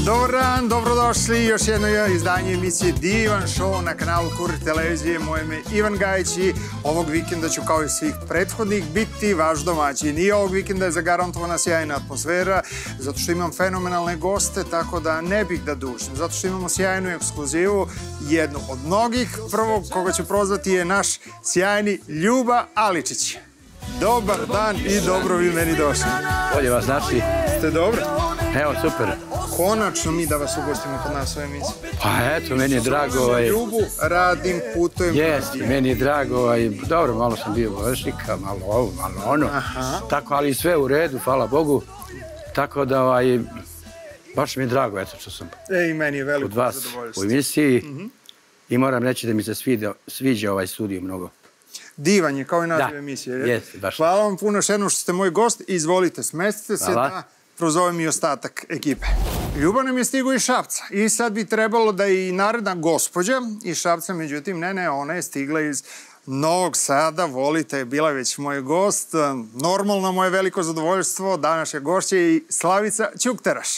Dobar dan, dobrodošli. Još jedno izdanje emisije Divan show na kanalu Kurir televizije. Moje ime je Ivan Gajić i ovog vikenda ću kao i svih prethodnih biti vaš domaćin. I ovog vikenda je zagarantovana sjajna atmosfera, zato što imam fenomenalne goste, tako da ne bih da dužim. Zato što imamo sjajnu ekskluzivu, jednu od mnogih. Prvog koga ću prozvati je naš sjajni Ljuba Aličić. Dobar dan i dobro vi meni došli. Bolje vas našli. Ste dobro? Evo, super. Konačno mi da vas ugostimo kod nas u emisiji. Pa eto, meni je drago. Ljubu, radim, putujem. Jeste, meni je drago. Dobro, malo sam bio bolesnika, malo ovo, malo ono. Tako, ali sve u redu, hvala Bogu. Tako da, baš mi je drago, eto što sam I meni je veliko kod vas u emisiji. I moram reći da mi se sviđa ovaj studio mnogo. Divan je, kao i naziv emisije. Jeste, baš. Hvala vam puno još jednom što ste moj gost. Izvolite, smestite se da prozovem i ostatak ekipe. Ljubav nam je stigu iz Šapca i sad bi trebalo da i naredna gospođa iz Šapca, međutim, ne, ona je stigla iz Novog Sada. Volite, bila je već moj gost. Normalno, moje veliko zadovoljstvo, današnja gošća je i Slavica Ćukteraš.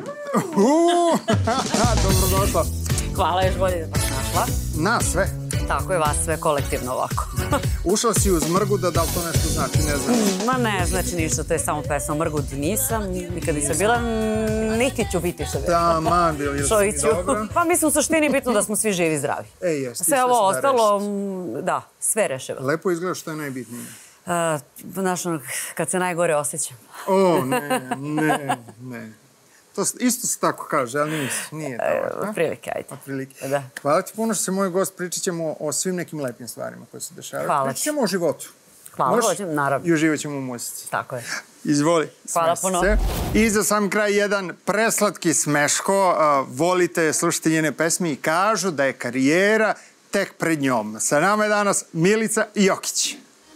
Dobrodošla. Hvala, još bolje da vas našla. Nas sve. Tako je, vas sve kolektivno ovako. Ušla si uz Mrguda, da li to nešto znači, ne znam? Ma ne, znači ništa, to je samo pesma. Mrgud nisam, nikad nisam bila, niti ću biti što bi. Taman, bili ste mi dobro. Pa mislim, u suštini bitno da smo svi živi i zdravi. Jeste. Sve ovo ostalo, da, sve reševa. Lepo izgleda što je najbitnije. Znaš, kad se najgore osjećam. O, ne. To isto se tako kaže, ali nije to. Prilike, ajde. Hvala ti puno što se moj gost, pričat ćemo o svim nekim lepim stvarima koje se dešavaju. Hvala ti. Pričat ćemo o životu. Hvala, hoćem, naravno. I uživat ćemo u muzici. Tako je. Izvoli. Hvala puno. I za sam kraj jedan preslatki smeško. Volite slušati njene pesme i kažu da je karijera tek pred njom. Sa nama je danas Milica Jokić.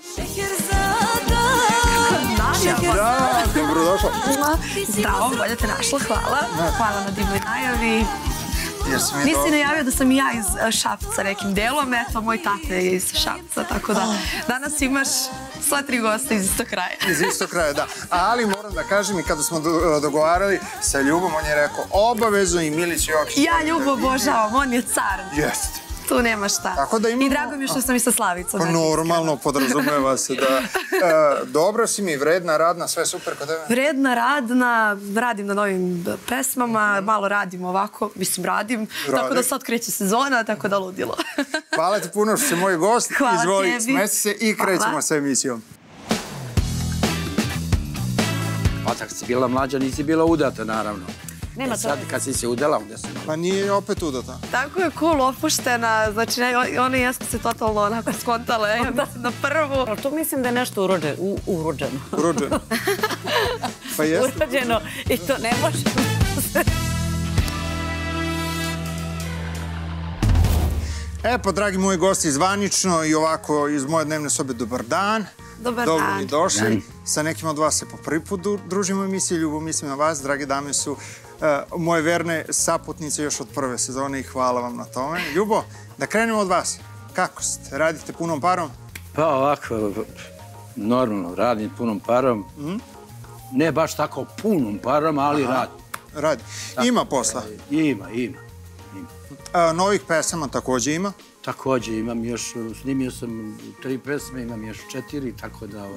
Da, dobrodošla. Zdravo, bolje te našla, hvala. Hvala na divnoj najavi. Nisi najavio da sam i ja iz Šapca nekim delom, eto, moj tata je iz Šapca, tako da danas imaš sva 3 gosta iz istog kraja. Iz istog kraja, da. Ali moram da kažem i kada smo dogovarali sa Ljubom, on je rekao obavezno i Milić Jokić. Ja Ljubo obožavam, on je car. Jeste. Tu nema šta. I drago mi je što sam i sa Slavicom. Normalno, podrazumeva se da... Dobro si mi, vredna, radna, sve super kod tebe? Vredna, radna, radim na novim pesmama, malo radim ovako, mislim radim, tako da sad kreće sezona, tako da ludilo. Hvala ti puno što si moj gost. Izvoli, smesti se i krećemo sa emisijom. Pa tako si bila mlađa, nisi bila udata, naravno. Sad kad si se udala, onda si... Pa nije opet udata. Tako je, cool, opuštena, znači one jesu se totalno onako skontale, ja mislim na prvu. To mislim da je nešto urođeno. Urođeno? Pa jeste. Urođeno i to ne može. Pa, dragi moji gosti, zvanično i ovako iz moje dnevne sobe, dobar dan. Dobar dan. Dobro mi došli. Sa nekim od vas se po prvi put družimo u emisiji. Ljubav, mislim na vas. Drage dame su moje verne saputnice još od prve sezone i hvala vam na tome. Ljubo, da krenemo od vas. Kako ste? Radite punom parom? Pa ovako, normalno, radim punom parom. Ne baš tako punom parom, ali radim. Radi. Ima posla? Ima. Novih pesama također ima? Također imam još, snimio sam 3 pesme, imam još 4, tako da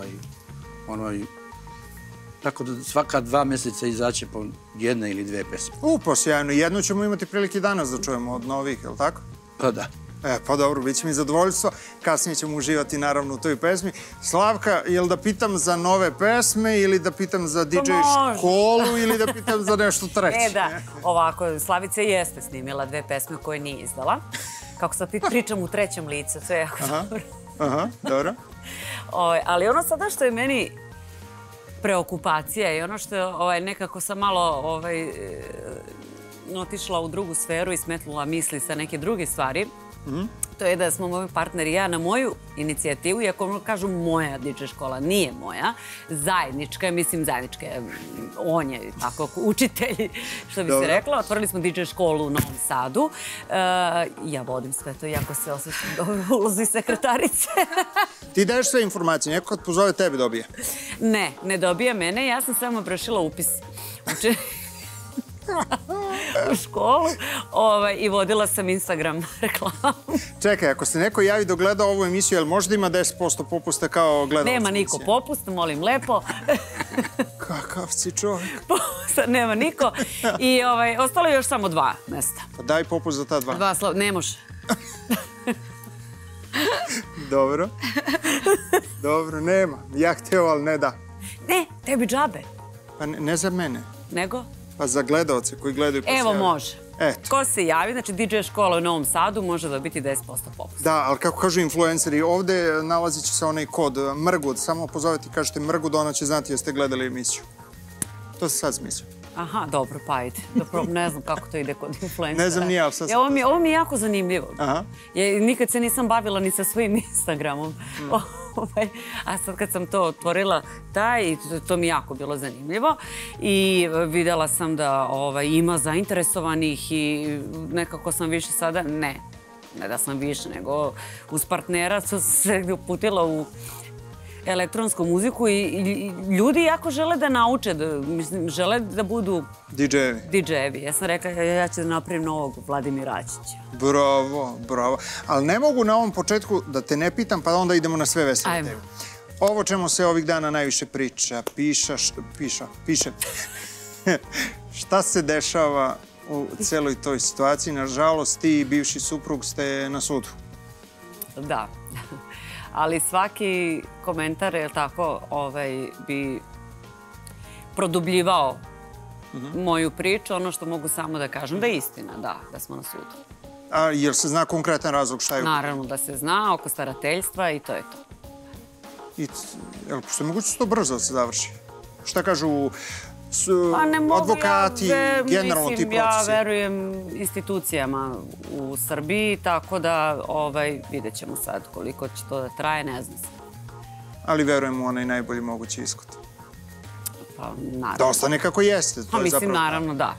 tako da svaka 2 mjeseca izaće po 1 ili 2 pesme. Sjajno. Jednu ćemo imati prilike danas da čujemo od novih, je li tako? Pa da. Pa dobro, bit će mi zadovoljstvo. Kasnije ćemo uživati naravno u toj pesmi. Slavka, je li da pitam za nove pesme ili da pitam za DJ školu ili da pitam za nešto treće? Da, ovako, Slavica jeste snimila 2 pesme koje nije izdala. Kako sad pričam u trećem licu, sve je jako dobro. Aha, dobro. Ali ono sada što je meni preokupacija i ono što je nekako sam malo otišla u drugu sferu i smetnula misli sa neke druge stvari, to je da smo moj partner i ja na moju inicijativu, iako kažu moja DJ škola, nije moja, zajednička, mislim zajednička, on je tako učitelj, što bi se rekla. Otvorili smo DJ školu u Novom Sadu. Ja vodim sve to, jako se osjećam dobro u ulozi sekretarice. Ti daješ sve informacije, neko kad pozove tebe dobije? Ne dobija mene, ja sam samo vršila upis. u školu i vodila sam Instagram reklamu. Čekaj, ako se neko javi da gleda ovu emisiju, jel možda ima 10% popusta kao gledalac? Nema niko popust, molim lepo. Kakav si čovjek. Nema niko. I ostalo je još samo 2 mesta. Pa daj popust za ta 2. Ne može. Dobro. Dobro, nema. Ja htio, ali ne da. Ne, tebi džabe. Pa ne za mene. Nego? Pa za gledalce koji gledaju ko se Evo javi. može. Eto. Ko se javi, znači DJ škola u Novom Sadu može dobiti 10% popusta. Da, ali kako kažu influenceri, ovde nalazit će se onaj kod Mrgud. Samo pozovete i kažete Mrgud, ona će znati jeste gledali emisiju. To se sad smislio. Aha, dobro, pa ajde. Ne znam kako to ide kod influencera. Ne znam ni ja, sad Ovo mi je jako zanimljivo. Aha. Nikad se nisam bavila ni sa svojim Instagramom. A sad kad sam to otvorila, to mi je jako bilo zanimljivo. I videla sam da ima zainteresovanih i nekako sam više sada, ne da sam više, nego uz partnera sam se uputila u elektronsku muziku i ljudi jako žele da nauče, žele da budu DJ-evi. Ja sam rekla, ja ću da napravim novog Vladimira Ačića. Bravo, bravo. Ali ne mogu na ovom početku da te ne pitam, pa onda idemo na sve vesele teme. Ovo čemu se ovih dana najviše priča, piše. Šta se dešava u celoj toj situaciji? Nažalost, ti i bivši suprug ste na sudu. Da. Ali svaki komentar, je tako, bi produbljivao moju priču. Ono što mogu samo da kažem da je istina, da smo na sudu. A jel se zna konkretan razlog šta je? Naravno da se zna, oko starateljstva i to je to. Jel se moguće to brzo da se završi? Šta kažu advokati, generalno ti procesi? Ja verujem institucijama u Srbiji, tako da vidjet ćemo sad koliko će to da traje, ne znam se. Ali verujem u onaj najbolji mogući ishod. Pa, naravno. Da ostane kako jeste. Pa mislim, naravno, da.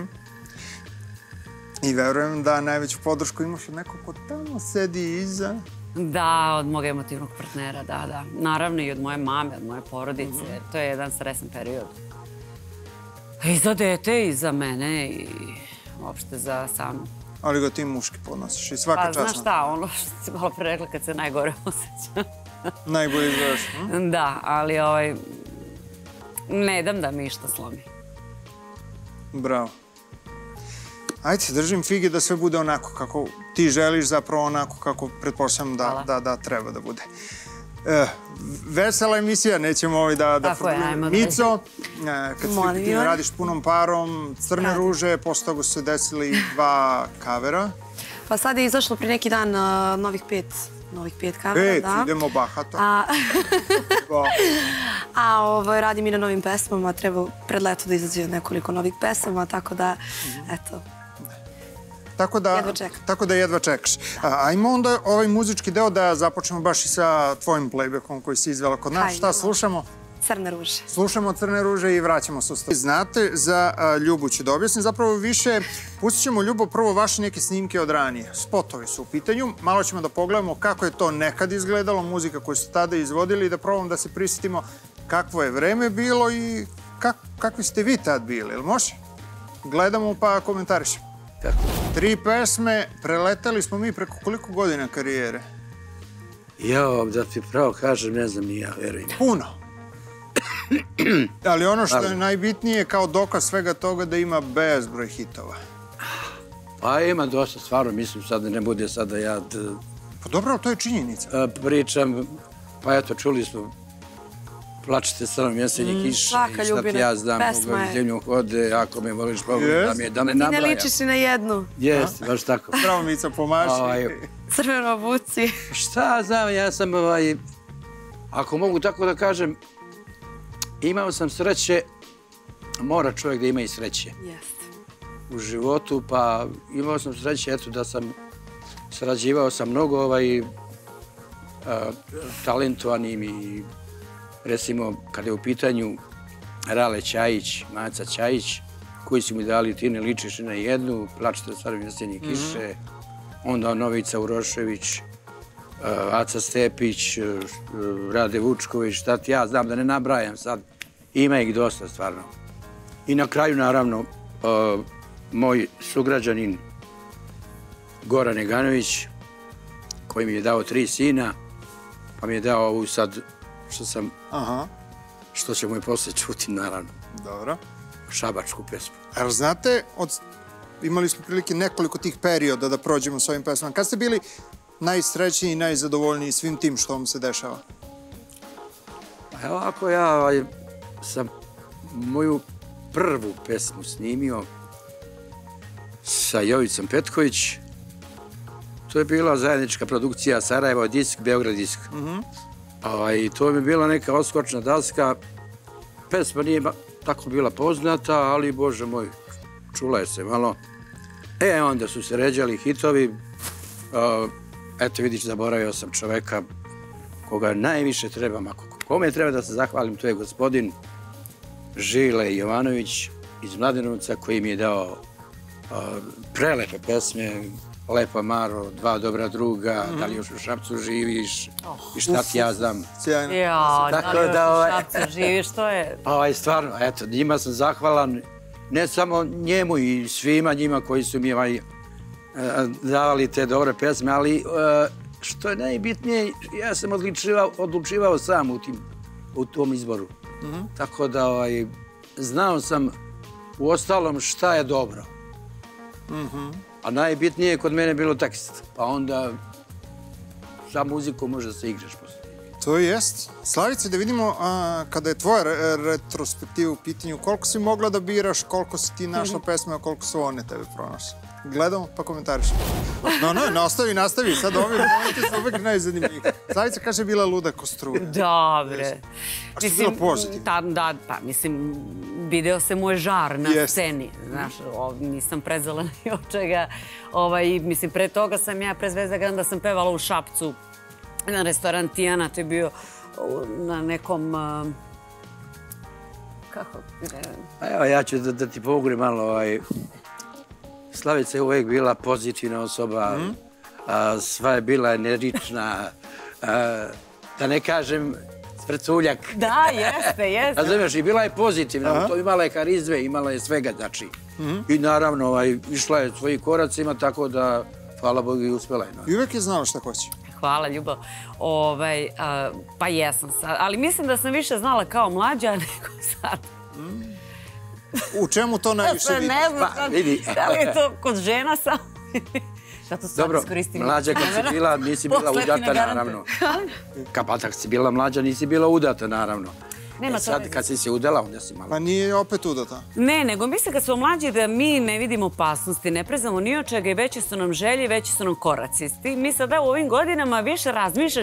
I verujem da najveću podršku imaš od nekog ko tamo sedi iza. Da, od mog emotivnog partnera, da. Naravno i od moje mame, od moje porodice. To je jedan stresan period. I za dete, i za mene, i uopšte za samu. Ali ga ti muški podnosiš i svaka časna. Pa znaš šta, ono što si malo pre rekla kad se najgore osjeća. Najbolje izgledaš. Da, ali ne dam da mi išta slomi. Bravo. Ajde, držim fige da sve bude onako kako ti želiš, zapravo onako kako pretpostavljam da treba da bude. Vesela emisija, nećemo da produbimo. Mico, kad ti radiš s punom parom, Crne ruže, posle toga su se desili 2 kavera. Pa sad je izašlo pri neki dan novih 5 kavera, da. 5, idemo bahato. A radim i na novim pesmama, treba pred leto da izađe nekoliko novih pesama, tako da, eto. Tako da jedva čekaš. Ajmo onda ovaj muzički deo da započnemo baš i sa tvojim playbackom koji si izvela kod nas. Šta slušamo? Crne ruže. Slušamo Crne ruže i vraćamo se u studio. Znate, za Ljubu ću da objasnim. Zapravo više pustit ćemo, Ljubo, prvo vaše neke snimke od ranije. Spotovi su u pitanju. Malo ćemo da pogledamo kako je to nekad izgledalo, muzika koju ste tada izvodili i da probamo da se prisjetimo kakvo je vreme bilo i kakvi ste vi tad bili. Jel može? Gledamo pa komentarišemo. 3 pesme, preletali smo mi preko koliko godina karijere? Da ti pravo kažem, ne znam ni ja, verujem. Puno. Ali ono što je najbitnije kao dokaz svega toga da ima bezbroj hitova. Pa ima dosta, stvarno, mislim sad da ne bude sad da ja... Pa dobro, ali to je činjenica. Pričam, pa eto, čuli smo Plačete crnom jesenje kiše i šta ti ja znam, mogu zemlju hode, ako me voliš Bogu, da me nabraja. Ti ne ličiš ni na jednu. Jeste, baš tako. Bravo, Mica, pomaši. Crveno obuci. Šta znam, ja sam, ako mogu tako da kažem, imao sam sreće, mora čovjek da ima i sreće. Jeste. U životu, pa imao sam sreće, eto, da sam sarađivao sa mnogo talentovanim i recimo, kada je u pitanju Rale Ćajić, Maca Ćajić, koji su mi dali Ti ne ličiš na jednu, Plačete crnom jesenje kiše, onda Novica Urošević, Aca Stepić, Rade Vučković, šta ti ja znam da ne nabrajam sad. Ima ih dosta, stvarno. I na kraju, naravno, moj sugrađanin Goran Eganović, koji mi je dao 3 sina, pa mi je dao ovu sad što ćemo i posle čuti, naravno. Dobro. Šabačku pesmu. Evo, znate, imali smo prilike nekoliko tih perioda da prođemo s ovim pesmama. Kad ste bili najsrećniji i najzadovoljniji svim tim što vam se dešava? Evo, ako ja sam moju prvu pesmu snimio sa Jovicom Petković, to je bila zajednička produkcija Sarajevo disk, Beograd disk. I to mi je bila neka odskočna daska. Pesma nije tako bila poznata, ali, Bože moj, čula je se malo. Onda su se ređali hitovi. Eto, vidiš, zaboravio sam čoveka koga najviše trebam. Kome treba da se zahvalim, to je gospodin Žile Jovanović iz Mladenovca, koji mi je dao prelepe pesme, Lepa Maro, Dva dobra druga, Da li još u Šapcu živiš i Šta ti ja znam. Sjajno. Da li još u Šapcu živiš, to je... Stvarno, eto, njima sam zahvalan, ne samo njemu i svima njima koji su mi davali te dobre pesme, ali što je najbitnije, ja sam odlučivao sam u tom izboru. Tako da znao sam u ostalom šta je dobro. A najbitnije je kod mene bilo tekst. Pa onda sa muzikom može da se igraš posle. To jest. Slavice, da vidimo kada je tvoja retrospektiva u pitanju, koliko si mogla da biraš, koliko si ti našla pesme, a koliko su one tebe pronašle. Gledamo pa komentarišemo. Nastavi. Sad ovi momenti su uvek najzanimljiviji. Slavica kaže bila luda ko struja. Dobre. A što je bilo pozitivno? Da, pa mislim, video se moj žar na sceni. Znaš, nisam prezala ni od čega. Mislim, pre toga sam ja, pre Zvezda Granda, sam pevala u Šapcu. Jedan restoran Tijana, to je bio na nekom... Kako? Evo, ja ću da ti pogurim malo. Slavica je uvijek bila pozitivna osoba, sva je bila energična, da ne kažem svrculjak. Da, jeste. Razumiješ, i bila je pozitivna, imala je karizme, imala je svega, znači. I naravno, išla je svojim koracima, tako da, hvala Bogu, i uspjela je. I uvijek je znala šta hoće. Hvala, Ljubav. Pa jesam sad, ali mislim da sam više znala kao mlađa nego sad. U čemu to najviše vidi? Vidi. Da li je to kod žena sam? Dobro, mlađa kad si bila, nisi bila udata, naravno. Kad si bila mlađa, nisi bila udata, naravno. Sad kad si se udala, onda si malo... Pa nije opet udata? Ne, nego mislim kad smo mlađi da mi ne vidimo opasnosti, ne prezamo ni od čega i veće su nam želje, veći su nam koraci. Mi sada u ovim godinama više razmišljaš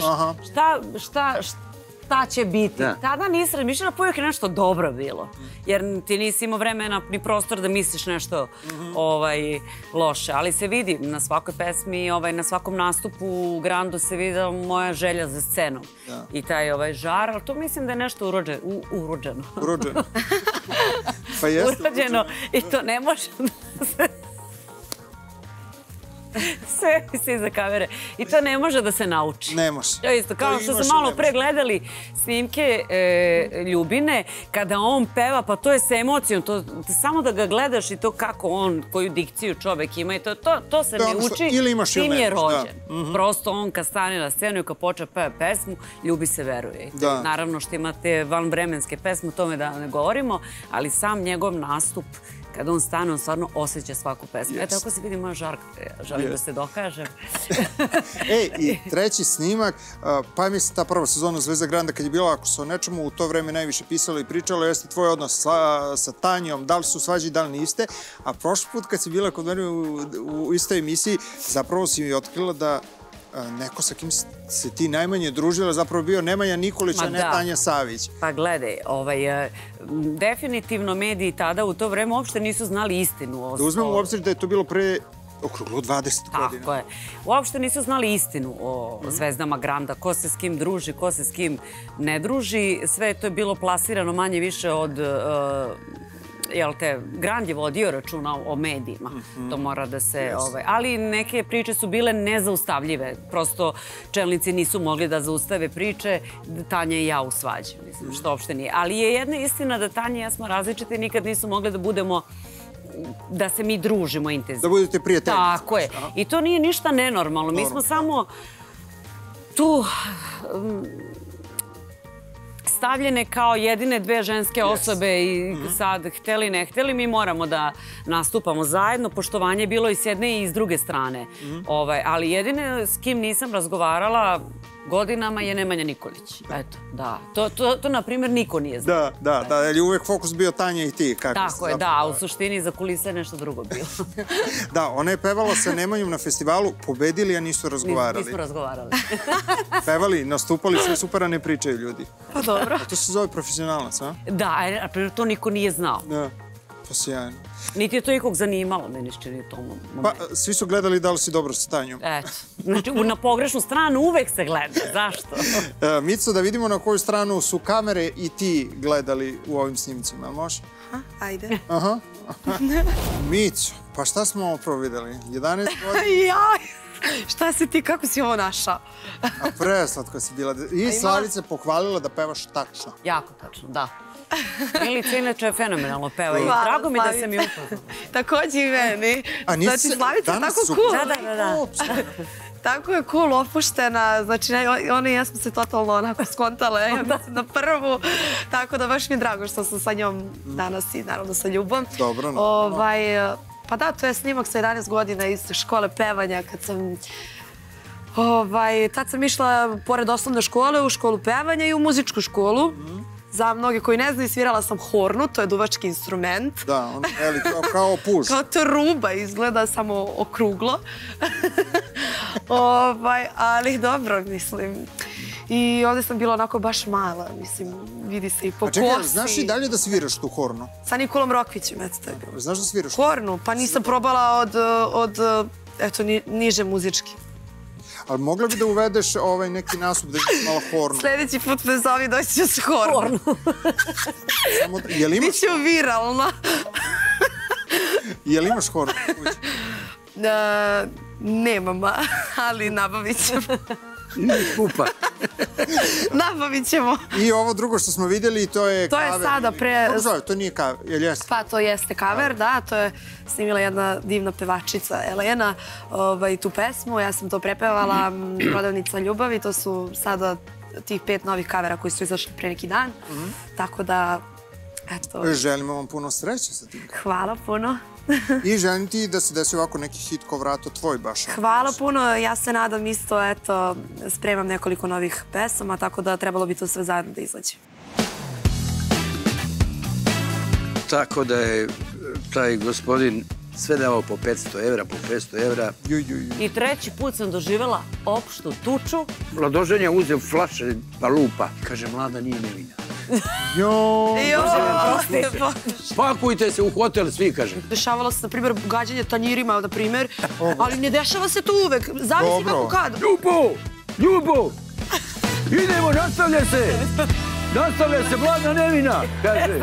šta će biti. Tada nisi razmišljala, pa uvijek je nešto dobro bilo. Jer ti nisi imao vremena ni prostor da misliš nešto loše. Ali se vidi na svakoj pesmi, na svakom nastupu u Grandu se vidi moja želja za scenom. I taj žar, ali to mislim da je nešto urođeno. Urođeno. Pa jeste urođeno. I to ne može da se... Sve si iza kamere. I to ne može da se nauči. Ne može. To isto, kao što smo malo pre gledali snimke Ljubine, kada on peva, pa to je sa emocijom. Samo da ga gledaš i to kako on, koju dikciju čovek ima i to se ne uči, tim je rođen. Prosto on kad stane na scenu i kad počne peva pesmu, ljubi se, veruje. Naravno što imate vanvremenske pesme, o tome da ne govorimo, ali sam njegov nastup, kada on stane, on stvarno osjeća svaku pesmu. Eto, ako se vidi moja žarka, želim da se dokažem. I treći snimak, pa mi se ta prva sezona Zvezda Granda, kad je bila, ako su o nečemu u to vreme najviše pisalo i pričalo, jeste tvoj odnos sa Tanjom, da li su svađi, da li niste, a prošli put kad si bila kod mene u istoj emisiji, zapravo si mi otkrila da neko sa kim se ti najmanje družila zapravo bio Nemanja Nikolić, a ne Tanja Savić. Pa gledaj, definitivno mediji tada u to vreme uopšte nisu znali istinu. Da uzmemo u obzir da je to bilo pre okruglo 20 godina. Tako je. Uopšte nisu znali istinu o Zvezdama Granda, ko se s kim druži, ko se s kim ne druži. Sve to je bilo plasirano manje više od... Grand je vodio računa o medijima, to mora da se... Ali neke priče su bile nezaustavljive, prosto čelnici nisu mogli da zaustave priče, Tanja i ja u svađi, mislim, što uopšte nije. Ali je jedna istina da Tanja i ja smo različite i nikad nisu mogli da budemo da se mi družimo intenzivno. Da budete prijatelji. Tako je. I to nije ništa nenormalno. Mi smo samo tu stavljene kao jedine dve ženske osobe i sad, hteli ne hteli, mi moramo da nastupamo zajedno. Poštovanje je bilo i s jedne i s druge strane. Ali jedine s kim nisam razgovarala godinama je Nemanja Nikolić. Eto, da. To, na primjer, niko nije znao. Da, jer je uvek fokus bio Tanja i ti. Tako je, da. U suštini za kulise je nešto drugo bilo. Da, ona je pevala sa Nemanjom na festivalu, pobedili, a nisu razgovarali. Nismo razgovarali. Pevali, nastupali, sve super, a ne pričaju ljudi. Pa dobro. To se zove profesionalac, a? Da, na primjer, to niko nije znao. Da, to sjajno. Niti je to ikog zanimalo, meni što nije to momentu. Pa, svi su gledali da li si dobro sa Tanjom. Eto. Znači, na pogrešnu stranu uvek se gleda. Zašto? Mico, da vidimo na koju stranu su kamere i ti gledali u ovim snimcima, može? Ajde. Aha. Mico, pa šta smo ovo prvo videli? 11 godina? Jaj! Šta si ti, kako si ovo našao? A preslatko si bila. I Slavica je pohvalila da pevaš tačno. Jako tačno, da. Milica inače je fenomenalno peva i drago mi da se mi upoznala. Takođe i meni. Znači, Slavica je tako cool. Da. Tako je cool, opuštena. Znači, one i ja smo se totalno onako skontale. Ja mislim na prvu. Tako da baš mi je drago što sam sa njom danas i naravno sa Ljubom. Dobro. Pa da, to je snimak sa 11 godina iz škole pevanja kad sam... Tad sam išla pored osnovne škole u školu pevanja i u muzičku školu. Za mnoge koji ne znaju, svirala sam hornu, to je duvački instrument. Da, on kao puš. Kao truba, izgleda samo okruglo. Ali dobro, mislim. I ovdje sam bila onako baš mala, mislim, vidi se i po kosi. A čekaj, znaš i dalje da sviraš tu hornu? Sa Nikolom Rokvićem, eto to je bilo. Znaš da sviraš? Hornu, pa nisam probala od eto, niže muzički. Ali mogla bi da uvedeš neki nasup da vidiš malo hornu? Sljedeći put me zovi, doći ću s hornu. Biće viralna. Jel imaš hornu? Nemam, ali nabavit ćemo. Nije skupa. Nabavit ćemo. I ovo drugo što smo vidjeli, to je kaver. To je sada pre... Kako zove? To nije kaver, jel jeste? Pa to jeste kaver, da. To je snimila jedna divna pevačica, Elena, tu pesmu. Ja sam to prepevala, Prodavnica ljubavi. To su sada tih 5 novih kavera koji su izašli pre neki dan. Tako da, eto... Želimo vam puno sreće sa tim. Hvala puno. I želim ti da se desi ovako neki hit ko vrato tvoj baš. Hvala puno, ja se nadam isto, eto, spremam nekoliko novih pesama, tako da trebalo bi to sve zajedno da izađe. Tako da je taj gospodin sve dao po 500 evra, po 500 evra. I treći put sam doživjela opštu tuču. Mladoženja je uzeo flaše pa lupa. Kaže, mlada nije Milina. Pakujte se u hotel, svi, kaže. Dešavalo se, na primjer, gađanje tanjirima, na primjer, ali ne dešava se to uvek. Zavisi kako kad. Ljubo! Idemo, nastavlja se, mlada Nevina, kaže.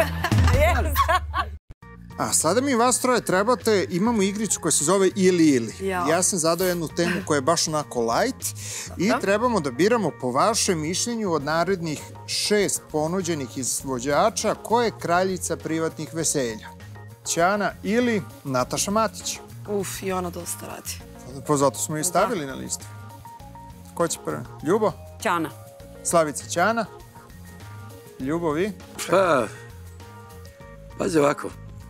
A sada mi vas troje trebate, imamo igricu koja se zove Ili. Ja sam zadao jednu temu koja je baš onako light i trebamo da biramo po vašem mišljenju od narednih 6 ponuđenih izvođača ko je kraljica privatnih veselja. Ćana ili Nataša Matić. I ona dosta radi. Pa zato smo i stavili na listu. Ko će prvi? Ljubo? Ćana. Slavica Ćana. Ljubo, vi? Pa, pazi ovako.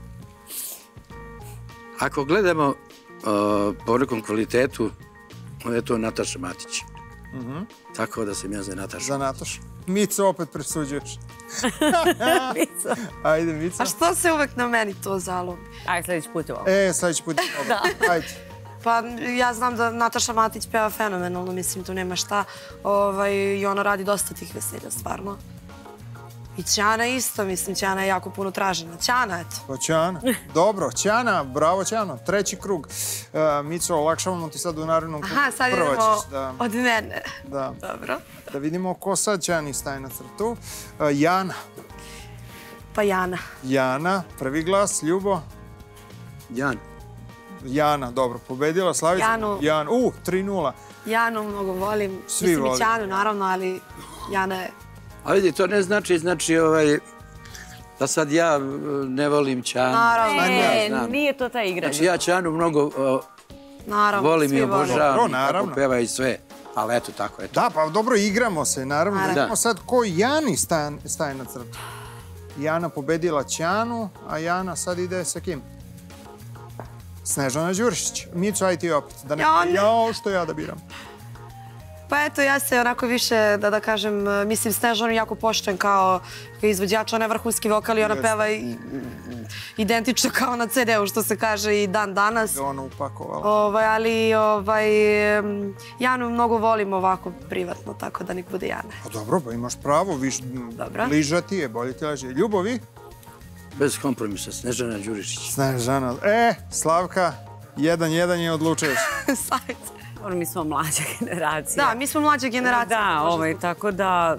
Ako gledamo po nekom kvalitetu, onda je to Nataša Matić. Tako da sam ja za Natašu. Za Natašu. Mico, opet presuđuješ. Mico. Ajde, Mico. A što se uvek na meni to zalomi? Ajde, sljedeći put je ovo. Sljedeći put je ovo. Ajde. Pa ja znam da Nataša Matić peva fenomenalno, mislim, tu nema šta. I ona radi dosta tih veselja, stvarno. I Ćana isto, mislim, Ćana je jako puno tražena. Ćana, eto. Pa Ćana. Dobro, Ćana, bravo Ćano. Treći krug. Mico, olakšavamo ti sad u narednom krugu. Aha, sad idemo od mene. Da. Dobro. Da vidimo ko sad Ćani staje na crtu. Jana. Pa Jana. Jana, prvi glas. Ljubo? Jan. Jana, dobro. Pobedila Slavica. Janu. 3-0. Janu mnogo volim. Svi volim. Mislim i Ćanu, naravno, ali Jana je... A vidi, to ne znači Da sad ja ne volim Ćanu. Naravno. Nije to ta igra. Znači ja Ćanu mnogo volim i obožavam. Kako peva i sve. Ali eto tako, eto. Da, pa dobro, igramo se, naravno. Vidimo sad ko Jani staje na crtu. Jana pobedila Ćanu, a Jana sad ide sa kim? Snežana Đurišić. Mico, aj ti opet. Da ne jao što ja da biram. Pa eto, ja se onako više, da kažem, mislim, Snežanu jako poštujem kao izvođač. Ona je vrhunski vokal i ona peva identično kao na CD-u, što se kaže i dan danas. Ona upakovala. Ali Janu mnogo volim ovako privatno, tako da nek bude Jana. Pa dobro, pa imaš pravo, bliža ti je, bolje ti leži. Ljubovi? Bez kompromisa, Snežana Đurišić. Snežana. Slavka, 1-1 je odlučuješ. Slavica. Mi smo mlađa generacija. Da, mi smo mlađa generacija. Da, tako da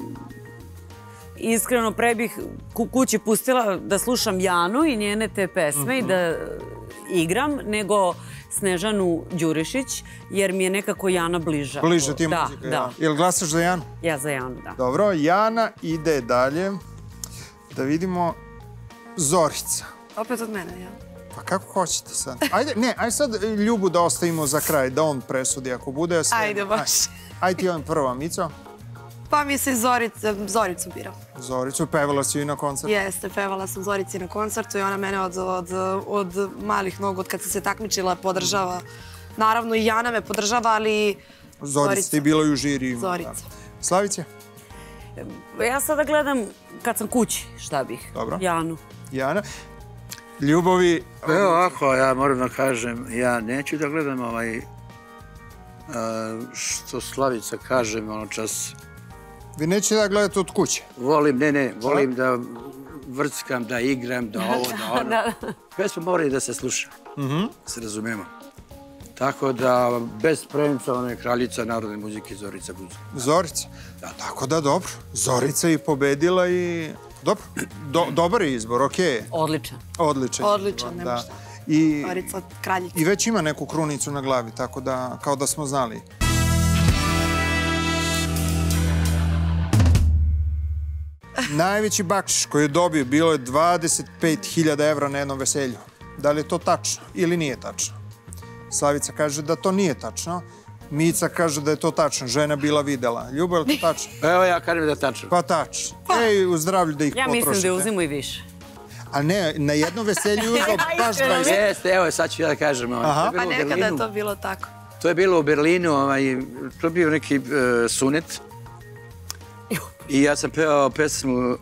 iskreno pre bih kući pustila da slušam Janu i njene te pesme i da igram, nego Snežanu Đurišić, jer mi je nekako Jana bliža. Bliža ti je muzika, ja. Jel glasaš za Janu? Ja za Janu, da. Dobro, Jana ide dalje. Da vidimo Zorica. Opet od mene, ja. Pa kako hoćete sad? Ajde sad Ljubu da ostavimo za kraj, da on presudi ako bude. Ajde, baš. Ajde ti on prva, Mico. Pa mislim Zoricu biram. Zoricu, pevala si i na koncertu? Jeste, pevala sam Zorici na koncertu i ona mene od malih nogu, od kad sam se takmičila, podržava. Naravno i Jana me podržava, ali Zorica ti je bilo i u žiri. Zorica. Slavice? Ja sada gledam kad sam kući, šta bih. Dobro. Janu. Jana? Ljubovi... Evo ovako, ja moram da kažem, ja neću da gledam što Slavica kaže malo čas. Vi nećete da gledate od kuće? Volim da vrckam, da igram, da ovo, da ono. Pesma mora i da se sluša, se razumemo. Tako da, bez premca, ona je kraljica narodne muzike Zorica Guzo. Zorica? Tako da, dobro. Zorica je pobedila i... Dobro, dobar je izbor, okej. Odličan. Odličan, nema šta. Zorica, kraljica. I već ima neku krunicu na glavi, tako da, kao da smo znali. Najveći bakšiš koji je dobio bilo je 25.000 evra na jednom veselju. Da li je to tačno ili nije tačno? Slavica kaže da to nije tačno. Mica kaže da je to tačno. Žena bila videla. Ljubo, je li to tačno? Evo ja kažem da je tačno. Pa tačno. Ej, u zdravlju da ih potrošite. Ja mislim da je uzimo i više. A ne, na jednom veselju uzao baš 20. Jeste, evo sad ću ja da kažem. Pa nekada je to bilo tako. To je bilo u Berlinu, to je bio neki sunet. I ja sam pevao pesmu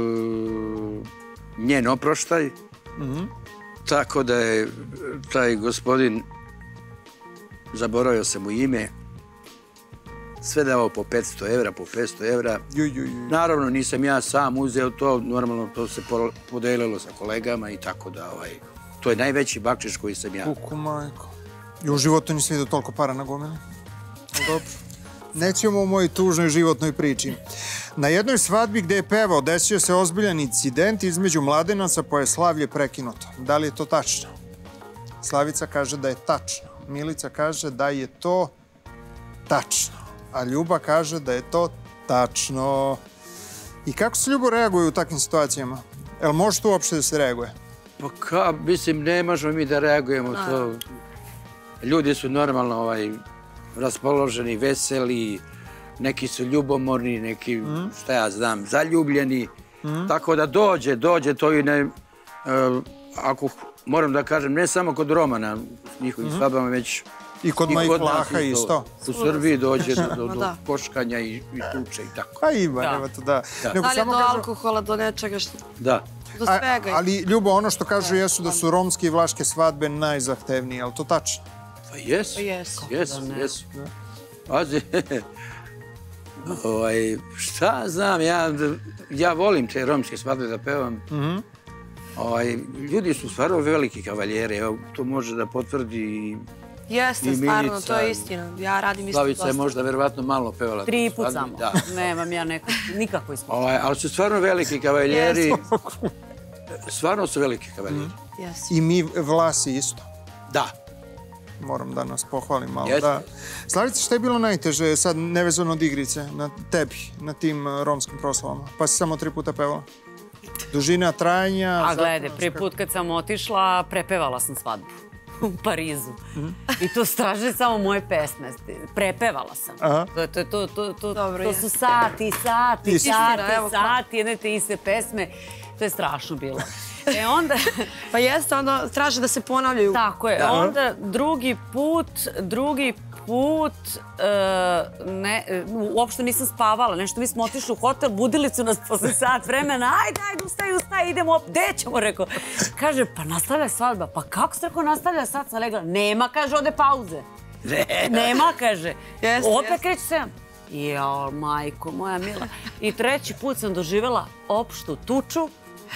Njen oproštaj. Tako da je taj gospodin, zaboravio sam mu ime, sve davao po 500 evra. Naravno, nisam ja sam uzeo to, normalno to se podelilo sa kolegama i tako da, to je najveći bakšiš koji sam ja. Kuku majko. I u životu nisi vidio toliko para na gomili? Dobro. Nećemo o mojoj tužnoj životnoj priči. Na jednoj svadbi gde je pevao desio se ozbiljan incident između mladenaca pa je slavlje prekinuto. Da li je to tačno? Slavica kaže da je tačno. Milica kaže da je to tačno. A Ljuba kaže da je to tačno. I kako se Ljubo reaguje u takvim situacijama? Jel može tu uopšte da se reaguje? Pa mislim, ne možemo mi da reagujemo to. Ljudi su normalno raspoloženi, veseli, neki su ljubomorni, neki, šta ja znam, zaljubljeni. Tako da dođe to i ne, ako moram da kažem, ne samo kod Romana, njihovih svadbama, već i kod mojih Vlaha isto. U Srbiji dođe do koškanja i tuče i tako. A ima, nema to da. Da li je do alkohola, do nečega što... Da. Do svega. Ali, Ljubo, ono što kažu jesu da su romske i vlaške svadbe najzahtevnije, je li to tačno? Pa jesu. Jesu. Pazi, šta znam, ja volim te romske svadbe da pevam. Ljudi su stvarno veliki kavaljeri, to može da potvrdi i jeste, stvarno, to je istina. Ja radim isto dosta. Slavica je možda verovatno malo pevala. 3 put samo. Nemam ja nikako iskustva. Ali su stvarno veliki kavaljeri. Stvarno su veliki kavaljeri. I mi Vlasi isto. Da. Moram da nas pohvalim malo. Slavica, šta je bilo najteže sad nevezano od igrice na tebi, na tim romskim proslavama? Pa si samo 3 puta pevala? Dužina trajanja... A gledaj, prvi put kad sam otišla, prepevala sam svadbu u Parizu. I to straže samo moje pesme. Prepevala sam. To su sati, jedne te iste pesme. To je strašno bilo. Pa jeste, onda traže da se ponavljaju. Tako je. Onda drugi put, uopšte nisam spavala. Nešto, mi smo otišli u hotel, budili su nas posle sat vremena. Ajde, ustaj, idemo. Gde ćemo, rekao. Kaže, pa nastavlja svadba. Pa kako se rekao nastavlja, sad sam legla. Nema, kaže, ode pauze. Nema, kaže. Opet kreće se. Jao, majko, moja mila. I treći put sam doživjela opštu tuču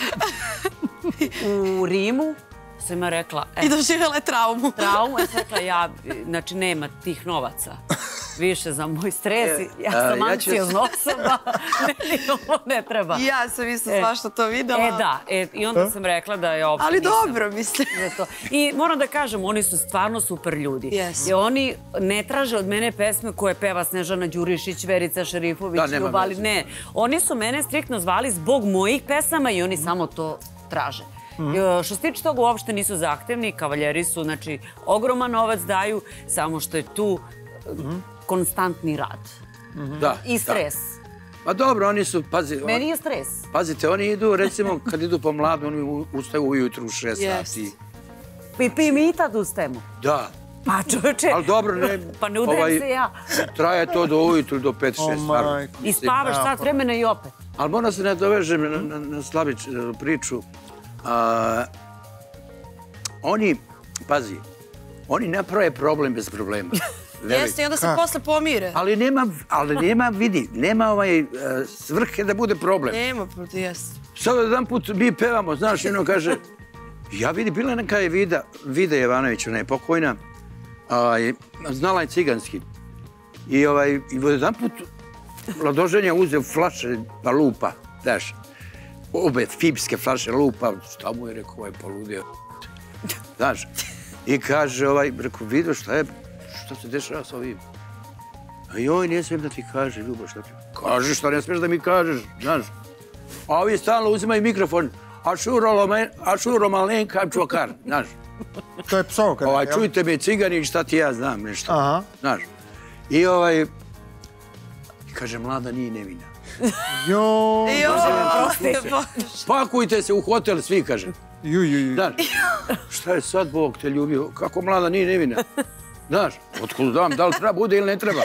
u Rimu. Sam je rekla... I doživjela je traumu. Traumu, ja sam rekla, znači nema tih novaca više za moj stres, ja sam anksiozna osoba, meni ovo ne treba. I ja sam isto svašta to videla. Da, i onda sam rekla da je opšte ali dobro, mislim. I moram da kažem, oni su stvarno super ljudi. Oni ne traže od mene pesme koje peva Snežana Đurišić, Verica Šerifović, Ljubali, ne. Oni su mene striktno zvali zbog mojih pesama i oni samo to traže. Što se tiče toga, uopšte nisu zahtevni, kavaljeri su, znači, ogroman novac daju, samo što je tu konstantni rad. I stres. Pa dobro, oni su, pazi... Meni je stres. Pazite, oni idu, recimo, kad idu po mladu, oni ustaju ujutru u 6 sati. I mi i tad ustajemo. Da. Pa čoveče. Ali dobro, ne... Pa ne udajem se ja. Traje to do ujutru, do 5-6 stvarno. I spavaš sat vremena i opet. Ali moram se ne dovežem na Slavić priču. Oni, pazi, oni naprave problem bez problema. Jeste, i onda se posle pomire. Ali nema, vidi, nema svrhe da bude problem. Nema, jeste. Sad jedan put mi pevamo, znaš, jedno kaže, ja vidi, bila neka je Vida Jevanović, ona je pokojna, znala je ciganski. I jedan put Mladoženja uzeo flaše pa lupa, znaš. Obe fibske flaše lupa, šta mu je rekao, ovaj poludio. Znaš, i kaže, rekao, vidio šta se dešava s ovim. A joj, ne smijem da ti kaže, Ljubo, šta ti kažeš, šta ne smiješ da mi kažeš, znaš. A ovi stalno uzimaju mikrofon, a šuro malenka čokar, znaš. To je psovka. Čujte me, cigani, šta ti ja znam, nešto, znaš. I kaže, mlada nije nevina. Pakujte se u hotel, svi, kaže. Znaš, šta je sad Bog te ljubio? Kako mlada nije nevina? Znaš, otkud dam, da li treba bude ili ne treba?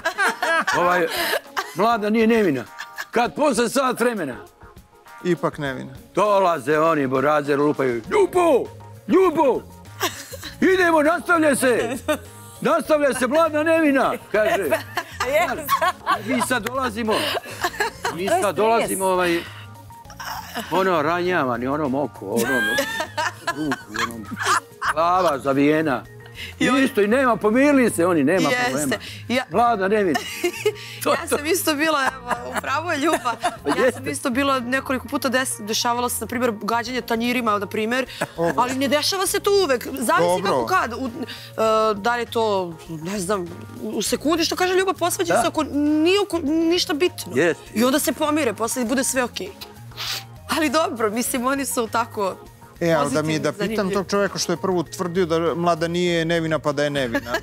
Mlada nije nevina. Kad posle sat vremena. Ipak nevina. Dolaze oni, borazer, lupaju. Ljubo! Idemo, nastavlja se, mlada nevina, kaže. Mi sad dolazimo, ranjavani, onom oko, onom ruku, glava zavijena. Isto i nema, pomirili se oni, nema problema. Mlada nevina. Ja sam isto bila, evo, upravo je Ljuba. Ja sam isto bila nekoliko puta dešavala se, na primjer, gađanje tanjirima, na primjer, ali ne dešava se to uvek. Zavisi kako kad. Da li je to, ne znam, u sekundi, što kaže Ljuba, posvađa se ako nije ništa bitno. I onda se pomire, posle bude sve okej. Ali dobro, mislim, oni su tako... ali da pitam tog čoveka što je prvo utvrdio da mlada nije nevina pa da je nevina.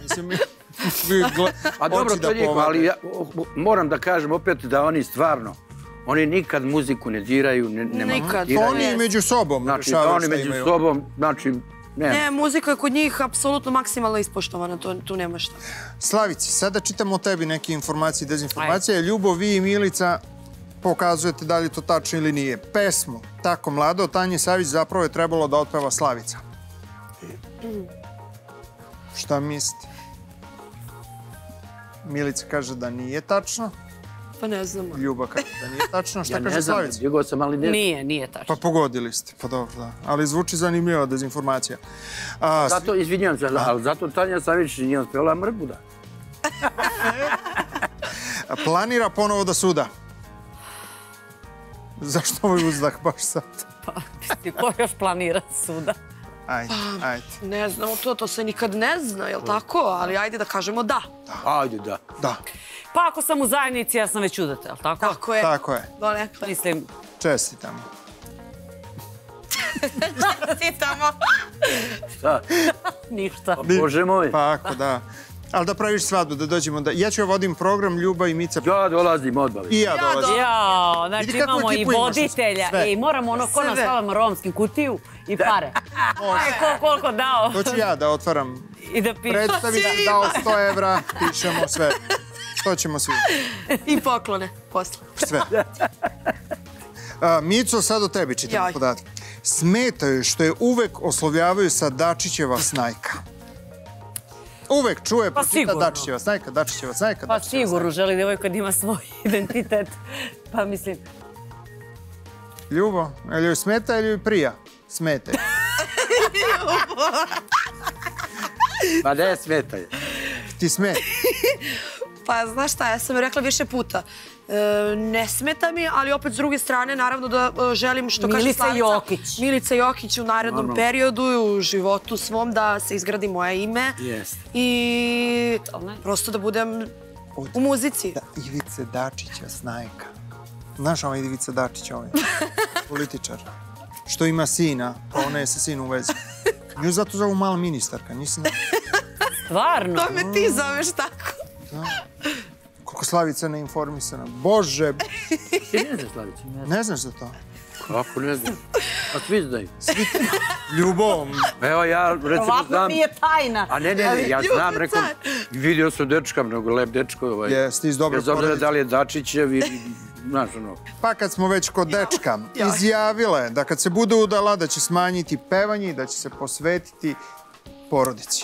A dobro, to je njihov, ali moram da kažem opet da oni stvarno, oni nikad muziku ne diraju, nikad. Oni među sobom. Znači, oni među sobom, znači, ne, muzika je kod njih apsolutno maksimalno ispoštovana, tu nema šta. Slavici, sada čitamo o tebi neke informacije i dezinformacije. Ljubo, vi i Milica pokazujete da li je to tačno ili nije. Pesmu Tako mlado od Tanje Savić zapravo je trebalo da otpeva Slavica. Šta mislite? Milica kaže da nije tačno. Pa ne znamo. Ljuba kaže da nije tačno. Šta kaže Slavica? Ja ne znam, digao sam, ali ne... Nije tačno. Pa pogodili ste, pa dobro, da. Ali zvuči zanimljiva dezinformacija. Zato, izvinjam se, ali zato Tanja Savić nije otpevala Mrbuda. Planira ponovo da suda. Zašto ovaj uzdah baš sad? Pa, ko još planira suda? Ajde. Ne znamo to se nikad ne zna, jel tako? Ali ajde da kažemo da. Ajde, da. Pa ako sam u zajednici, ja sam već udata, jel tako? Tako je. Tako je. Mislim... Čestitam. Ti tamo. Šta? Ništa. Bože moj. Pa ako, da. Ali da praviš svadbu, da dođemo da... Ja ću vodim program Ljuba i Mica. Ja dolazim odmah. I ja dolazim. Jao, znači Vidi kakvu imamo i ekipu imaš, voditelja, sve. i moramo ono ko na Sve. slavama romskim kutiju i pare. Aj, koliko dao. To ću ja da otvaram. I da piše. Predstavi dao 100 evra, pišemo sve. To ćemo svi. I poklone posle. Sve. Mico, sad o tebi čitam Joj. podatke. Smetaju što je uvek oslovljavaju sa Dačićeva snajka. Uvek čuje, Pa pročita sigurno. Dačićeva snajka, Dačićeva snajka. Pa Dačićeva sigurno želi devojka da ima svoj identitet. Pa mislim, snajka. Ljubo, ili joj smeta ili joj prija? Smeta. Pa ne smetaj. Ti smeta. Pa znaš šta, ja sam joj rekla više puta. Ne smeta mi, ali opet s druge strane, naravno da želim, što kaže Milica Slavica, Jokić. Milica Jokić u narednom periodu i u životu svom da se izgradi moje ime. Jeste. I prosto da budem u muzici. Ivice Dačića snajka. Znaš ovaj Ivica Dačić, ovaj političar, što ima sina, pa ona je sa sinom u vezi. Nju zato zovu mala ministarka, nisi ne... stvarno. To me ti zoveš tako. Koliko Slavica neinformisana. Bože, Ti ne znaš, Slavica? ne znaš za to. Kako ne znam? A svi znaju. Ljubav, Evo ja recimo Ovako znam... mi je tajna. A ne, ja znam, rekao, vidio sam dečka, mnogo lep dečko. Jeste, iz dobre bez obzira porodice. da li je Dačićev ili, znaš ono. Pa kad smo već kod dečka, izjavila je da kad se bude udala da će smanjiti pevanje i da će se posvetiti porodici.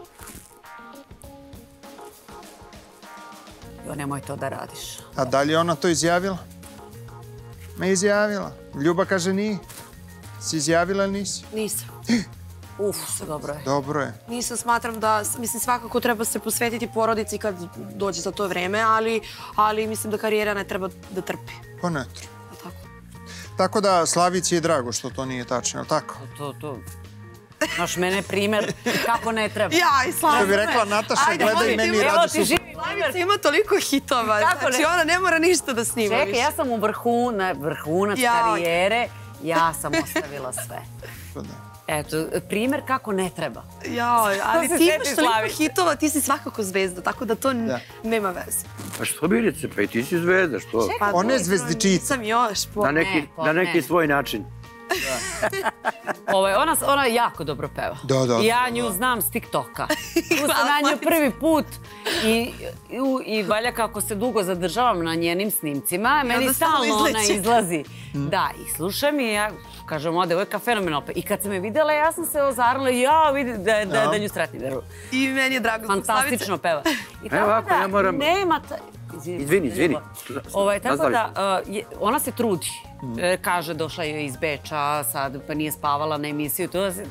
Jo, nemoj to da radiš. A da li je ona to izjavila? Me izjavila. Ljuba kaže nije. Si izjavila ili nisi? Nisam. Uf, dobro je. Dobro je. Nisam, smatram da, mislim, svakako treba se posvetiti porodici kad dođe za to vreme, ali mislim da karijera ne treba da trpi. Pa ne treba. A tako? Tako da Slavici je drago što to nije tačno, je li tako? To. Znaš, mene je primer kako ne treba. Ja, i Slavica. Što bi rekla Nataša, Ajde, gledaj molim te, meni evo radi ti super. živi primer. Slavica ima toliko hitova, Kako znači ne? ona ne mora ništa da snima Čekaj, više. ja sam u vrhunac Jaj. karijere, ja sam ostavila sve. Pa da. Eto, primer kako ne treba. Joj, ali se ti sjeti imaš toliko Slavice. hitova, ti si svakako zvezda, tako da to nema veze. Pa što Milice, pa i ti si zvezda, što? Čekaj, Ona je to zvezdičica. Nisam još. Na neki svoj način. Ona jako dobro peva. Da. I ja nju znam s TikToka. Tu sam na nju prvi put i valja kako se dugo zadržavam na njenim snimcima, meni onda stalno stalno ona izleće. izlazi. Da, i slušam i ja kažem, ova devojka fenomenalna. I kad sam je videla, ja sam se ozarila i ja vidim da nju sretnim. I meni je drago. Fantastično peva. I Evo, tako ako ja da moram- nema... Izvini. Tako Nastavi. da, ona se trudi. Kaže, došla je iz Beča, sad pa nije spavala na emisiju.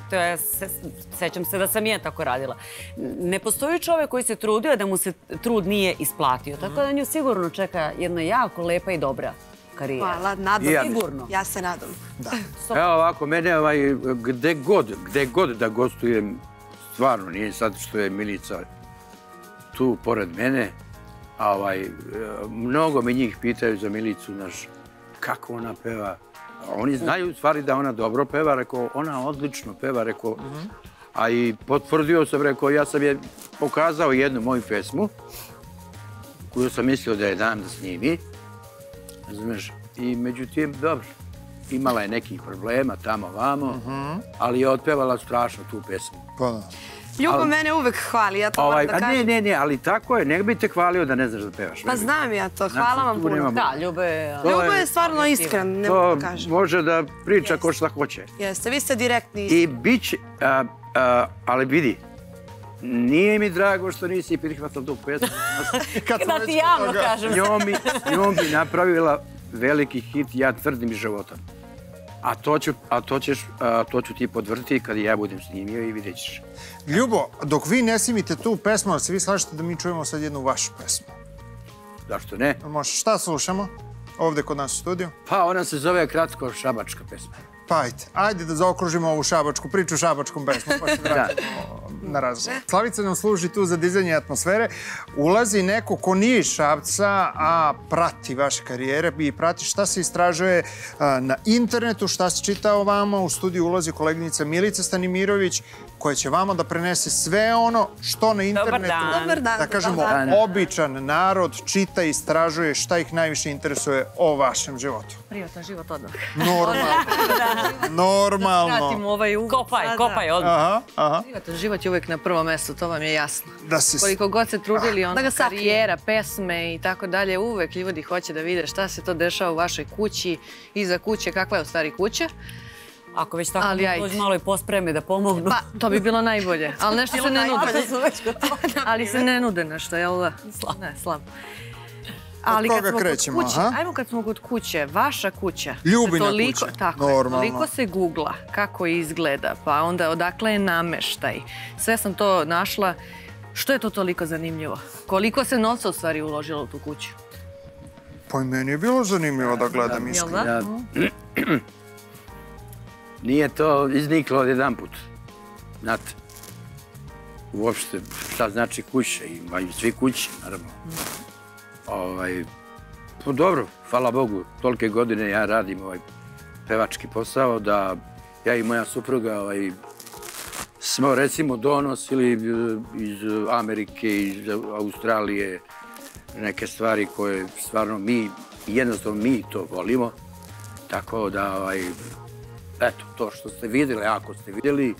Sećam se da sam ja tako radila. Ne postoji čovjek koji se trudio, a da mu se trud nije isplatio. Tako da nju sigurno čeka jedna jako lepa i dobra karijera. Hvala, nadam. Ja Sigurno. Ja se nadam. Evo ovako, mene gde god da gostujem, stvarno nije sad što je Milica tu pored mene, a mnogo me njih pitaju za Milicu, znaš, kako ona peva. Oni znaju u stvari da ona dobro peva, rekao, ona odlično peva, rekao, a i potvrdio sam, rekao, ja sam je pokazao jednu moju pesmu, koju sam mislio da je dam da snimi, razumiješ, i međutim, dobro, imala je nekih problema tamo vamo, ali je otpevala strašno tu pesmu. Pa da. Ljubo mene uvek hvali, ja to moram da kažem. Ne, ali tako je, ne bi te hvalio da ne znaš da pevaš. Pa znam ja to, hvala vam tu puno. nemamo- Da, Ljube... Ljubo je stvarno iskren, ne To mogu da kažem. može da priča ko šta hoće. Jeste, vi ste direktni. I bit će, ali vidi, nije mi drago što nisi prihvatao tu pesmu. Da ti javno kažem. Njom bi napravila veliki hit, ja tvrdim iz života. A to ću ti podvrti kad ja budem snimio i vidjet ćeš. Ljubo, dok vi ne snimite tu pesmu, ali se vi slažete da mi čujemo sad jednu vašu pesmu. Zašto ne? Može, šta slušamo ovde kod nas u studiju? Pa ona se zove kratko šabačka pesma. Pa ajde da zaokružimo ovu šabačku priču, šabačkom pesmu, pa se vratimo na razgovor. Slavica nam služi tu za dizanje atmosfere. Ulazi neko ko nije iz Šapca, a prati vaše karijere i prati šta se istražuje na internetu, šta se čita o vama. U studiju ulazi koleginica Milica Stanimirović, koja će vama da prenese sve ono što na internetu, da kažemo, običan narod čita i istražuje šta ih najviše interesuje o vašem životu. Privatan život odmah. Normalno. Pratim ovaj uvod. Kopaj odmah. Privatan život je uvijek na prvom mjestu, to vam je jasno. Da Koliko god se trudili, onda karijera, pesme i tako dalje, uvijek ljudi hoće da vide šta se to dešava u vašoj kući, iza kuće, kakva je u stvari kuća. Ako već tako dođu malo i pospreme da pomognu. Pa, to bi bilo najbolje. Ali nešto se ne nude. Ali se ne nude nešto, jel da? Ne, slabo. Od koga krećemo? Ajmo kad smo kod kuće, vaša kuća. Ljubina kuća. Tako je. Toliko se googla kako izgleda, pa onda odakle je nameštaj. Sve sam to našla. Što je to toliko zanimljivo? Koliko se novca u stvari uložilo u tu kuću? Pa i meni je bilo zanimljivo da gledam iskreno. Nije to izniklo od jedan put. Znate, uopšte šta znači kuća, imaju svi kući, naravno. Pa dobro, hvala Bogu, tolike godine ja radim ovaj pevački posao da ja i moja supruga smo recimo donosili iz Amerike, iz Australije, neke stvari koje stvarno mi, jednostavno mi to volimo. Tako da, eto, to što ste vidjeli, ako ste vidjeli,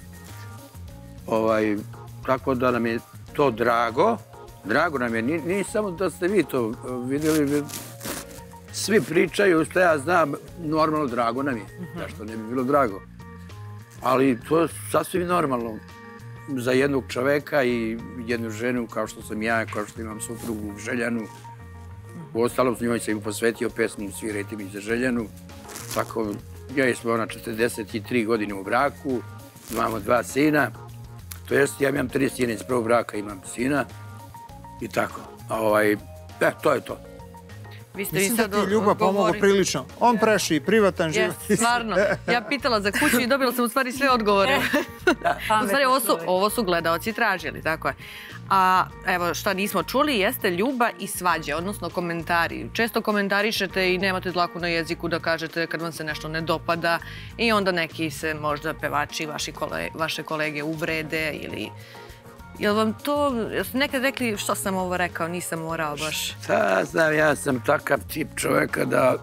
tako da nam je to drago. Drago nam je, nije samo da ste vi to vidjeli, svi pričaju, što ja znam, normalno drago nam je, zašto ne bi bilo drago. Ali to je sasvim normalno za jednog čoveka i jednu ženu kao što sam ja, kao što imam suprugu Željanu. Uostalom s njoj sam im posvetio pesmu Svirajte mi za Željanu. Tako, ja smo ona 43 godine u braku, imamo 2 sina, to jest ja imam 3 sina iz prvog braka, imam sina i tako. To je to. Mislim da ti Ljuba pomogu prilično. On preši privatan život. Stvarno. Ja pitala za kuću i dobila sam u stvari sve odgovore. U stvari ovo su gledaoci tražili, tako je. A evo šta nismo čuli jeste ljubav i svađe, odnosno komentari. Često komentarišete i nemate dlaku na jeziku da kažete kad vam se nešto ne dopada i onda neki se možda pevači, vaše kolege uvrede ili... Jel vam to, jeste nekad rekli što sam ovo rekao, nisam morao baš? Šta znam, ja sam takav tip čovjeka da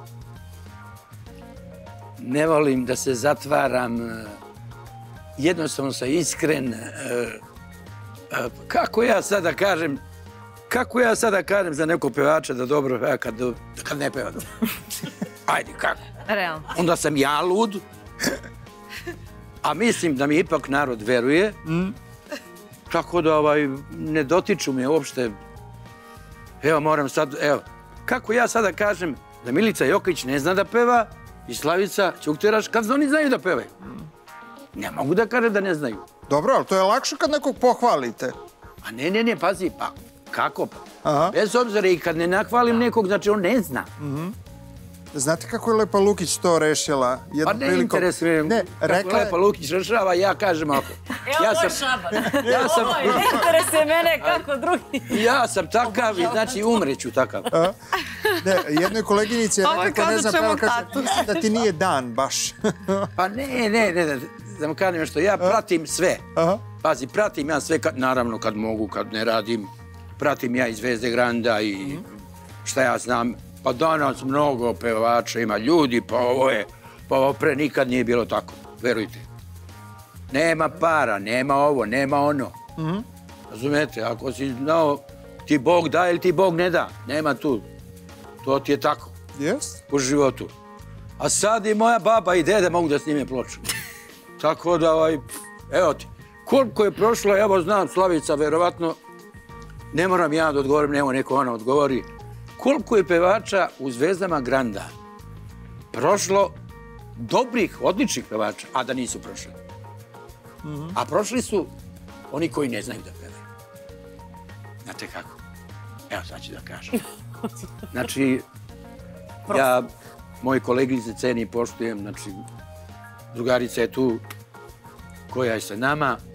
ne volim da se zatvaram, jednostavno sam iskren. Kako ja sada kažem za nekog pevača da dobro peva kad ne peva dobro? Ajde, kako? Realno. Onda sam ja lud, a mislim da mi ipak narod veruje. Tako da ne dotiču me uopšte. Evo moram sad, kako ja sada kažem da Milica Jokić ne zna da peva i Slavica Ćukteraš kad oni znaju da pevaju. Ne mogu da kažem da ne znaju. Dobro, ali to je lakše kad nekog pohvalite. A ne, pazi, pa kako pa? Bez obzira i kad ne nahvalim nekog, znači on ne zna. Znate kako je Lepa Lukić to rešila? Pa ne interesuje me kako Lepa Lukić rešava, ja kažem ovako. Evo moj šaban. Ne interesuje mene kako drugi. Ja sam takav i znači umreću takav. Jednoj koleginici je rekao, ne znam pravo kaže, mislim da ti nije dan baš. Pa ne, da vam kažem što, ja pratim sve. Pazi, pratim ja sve, naravno kad mogu, kad ne radim. Pratim ja i Zvezde Granda i šta ja znam. Pa danas mnogo pevača ima ljudi, pa ovo pre nikad nije bilo tako, verujte. Nema para, nema ovo, nema ono. Razumete, ako si znao ti Bog da ili ti Bog ne da, nema tu. To ti je tako. U životu. A sad i moja baba i dede mogu da snime ploču. Tako da, evo ti. Koliko je prošlo, evo znam, Slavica, verovatno, ne moram ja da odgovorim, nemo neko ona odgovori. Koliko je pevača u Zvezdama Granda prošlo dobrih, odličnih pevača, a da nisu prošli. A prošli su oni koji ne znaju da pevaju. Znate kako? Evo sad ću da kažem. Znači, ja moji koleginice cenim i poštujem, znači, drugarica je tu koja je sa nama,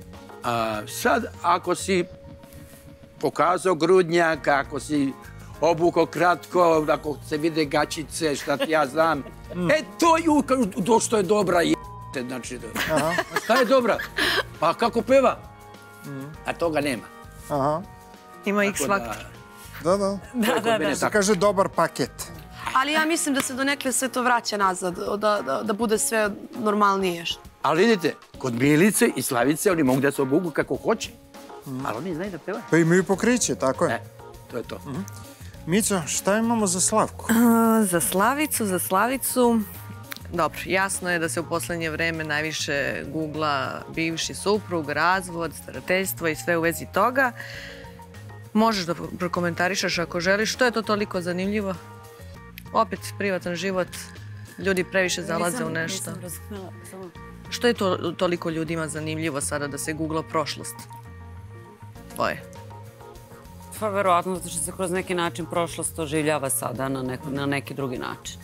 Sad, ako si pokazao grudnjak, ako si obukao kratko, ako se vide gačice, šta ti ja znam, to je što je dobra je***te, znači, šta je dobra? Pa kako peva? A toga nema. Ima ih svakako. Da. Se kaže dobar paket. Ali ja mislim da se donekle sve to vraća nazad, da bude sve normalnije. Ali vidite, kod Milice i Slavice oni mogu da se obuku kako hoće, ali oni znaju da pevaju. Pa imaju pokriće, tako je. To je to. Mico, šta imamo za Slavku? Za Slavicu, dobro, jasno je da se u poslednje vreme najviše googla bivši suprug, razvod, starateljstvo i sve u vezi toga. Možeš da prokomentarišeš ako želiš. Što je to toliko zanimljivo? Opet, privatan život, ljudi previše zalaze u nešto. Što je to toliko ljudima zanimljivo sada da se googla prošlost? Tvoje. Pa verovatno zato što se kroz neki način prošlost oživljava sada na neki drugi način.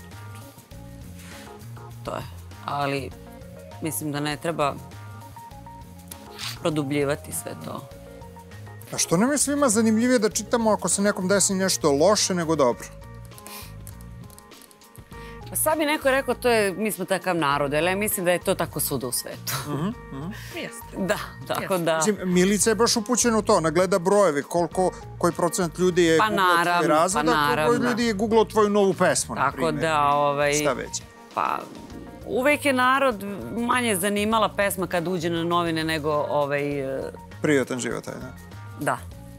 To je. Ali mislim da ne treba produbljivati sve to. A što nam je svima zanimljivije da čitamo ako se nekom desi nešto loše nego dobro? Pa sad bi neko rekao, mi smo takav narod, ali ja mislim da je to tako svuda u svetu. Jeste. Da, tako da... Milica je baš upućena u to, ona gleda brojeve, koji procent ljudi je googlao tvoj razvod, a koji ljudi je googlao tvoju novu pesmu, na primjer. Tako da, šta već? Pa, uvek je narod manje zanimala pesma kad uđe na novine nego Privatan život, ajde. Da.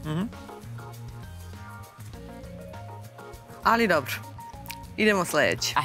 Ali dobro, idemo sljedeće.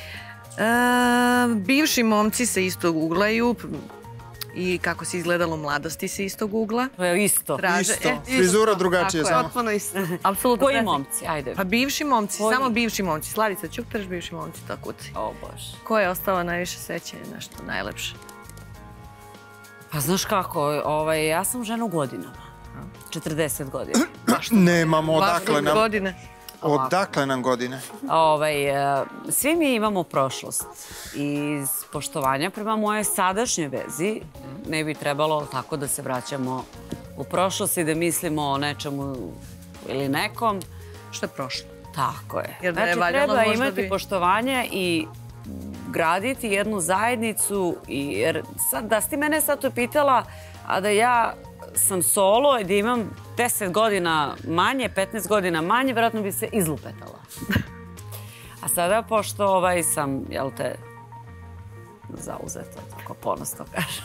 Bivši momci se isto googlaju i kako se izgledalo u mladosti se isto googla. Isto. Frizura drugačije samo. Potpuno isto. Koji momci? Ajde. Pa bivši momci, samo bivši momci. Slavica Ćuktaš, bivši momci, to kuci. O Bože. Ko je ostalo najviše sećanje, nešto najlepše? Pa znaš kako, ja sam žena u godinama. 40 godina. Nemamo odakle nam... godine. Odakle nam godine? Svi mi imamo prošlost. Iz poštovanja prema moje sadašnje vezi ne bi trebalo tako da se vraćamo u prošlost i da mislimo o nečemu ili nekom. Što je prošlo? Tako je. Znači, treba imati poštovanje i graditi jednu zajednicu. Jer da si ti mene sad to pitala, a da ja sam solo i da imam 10 godina manje, 15 godina manje, vjerojatno bi se izlupetala. A sada, pošto sam, jel te, zauzeta, tako ponosno kažem.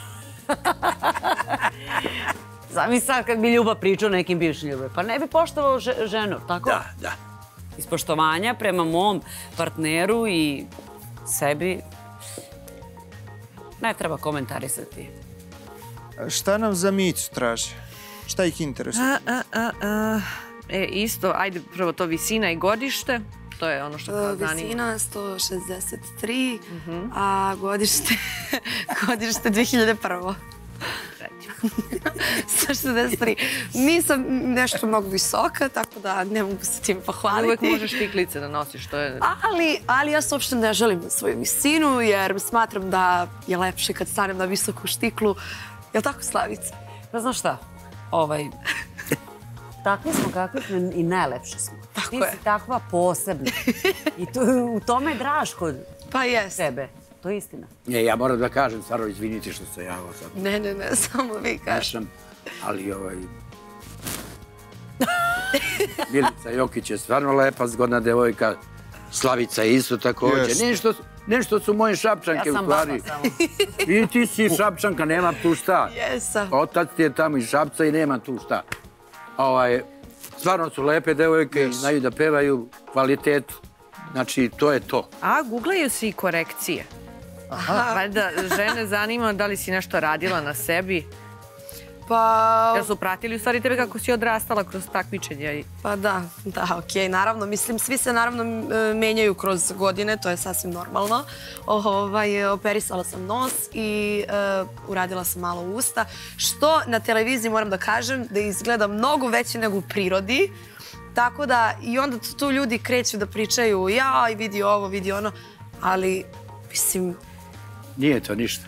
Zamisli sad kad bi Ljuba pričao o nekim bivšim ljubavima. Pa ne bi poštovao ženu, tako? Da. Iz poštovanja prema mom partneru i sebi ne treba komentarisati. Šta nam za Micu traže? Šta ih interesuje? Isto, ajde prvo to visina i godište. To je ono što kao zanima. Visina 163, a godište 2001. 163. Nisam nešto mnogo visoka, tako da ne mogu se tim pohvaliti. Uvijek možeš tiklice da nosiš, to je... Ali ja se uopšte ne želim svoju visinu, jer smatram da je lepše kad stanem na visoku štiklu. Jel' tako, Slavica? Pa znaš šta? Takvi smo kakvi smo i najlepši smo. Ti si takva posebna. I u tome je draž kod tebe. To je istina. Ja moram da kažem, stvarno izvinite što se javao sad. Ne, samo vi kažem. Ali Milica Jokić je stvarno lepa, zgodna devojka. Slavica je isto također. Nešto su moje Šapčanke u stvari. Ja sam baba samo. I ti si Šapčanka, nema tu šta. Jesam. Otac ti je tamo iz Šapca i nema tu šta. Stvarno su lepe devojke, znaju da pevaju, kvalitet. Znači, to je to. A, googlaju se i korekcije. Valjda žene zanima da li si nešto radila na sebi. Pa... Jel su pratili u stvari tebe kako si odrastala kroz takmičenja? Pa da, okej, naravno. Mislim, svi se naravno menjaju kroz godine, to je sasvim normalno. Operisala sam nos i uradila sam malo usta, što na televiziji moram da kažem da izgleda mnogo veće nego u prirodi. Tako da i onda tu ljudi kreću da pričaju, jaj, vidi ovo, vidi ono, ali, mislim, Nije to ništa.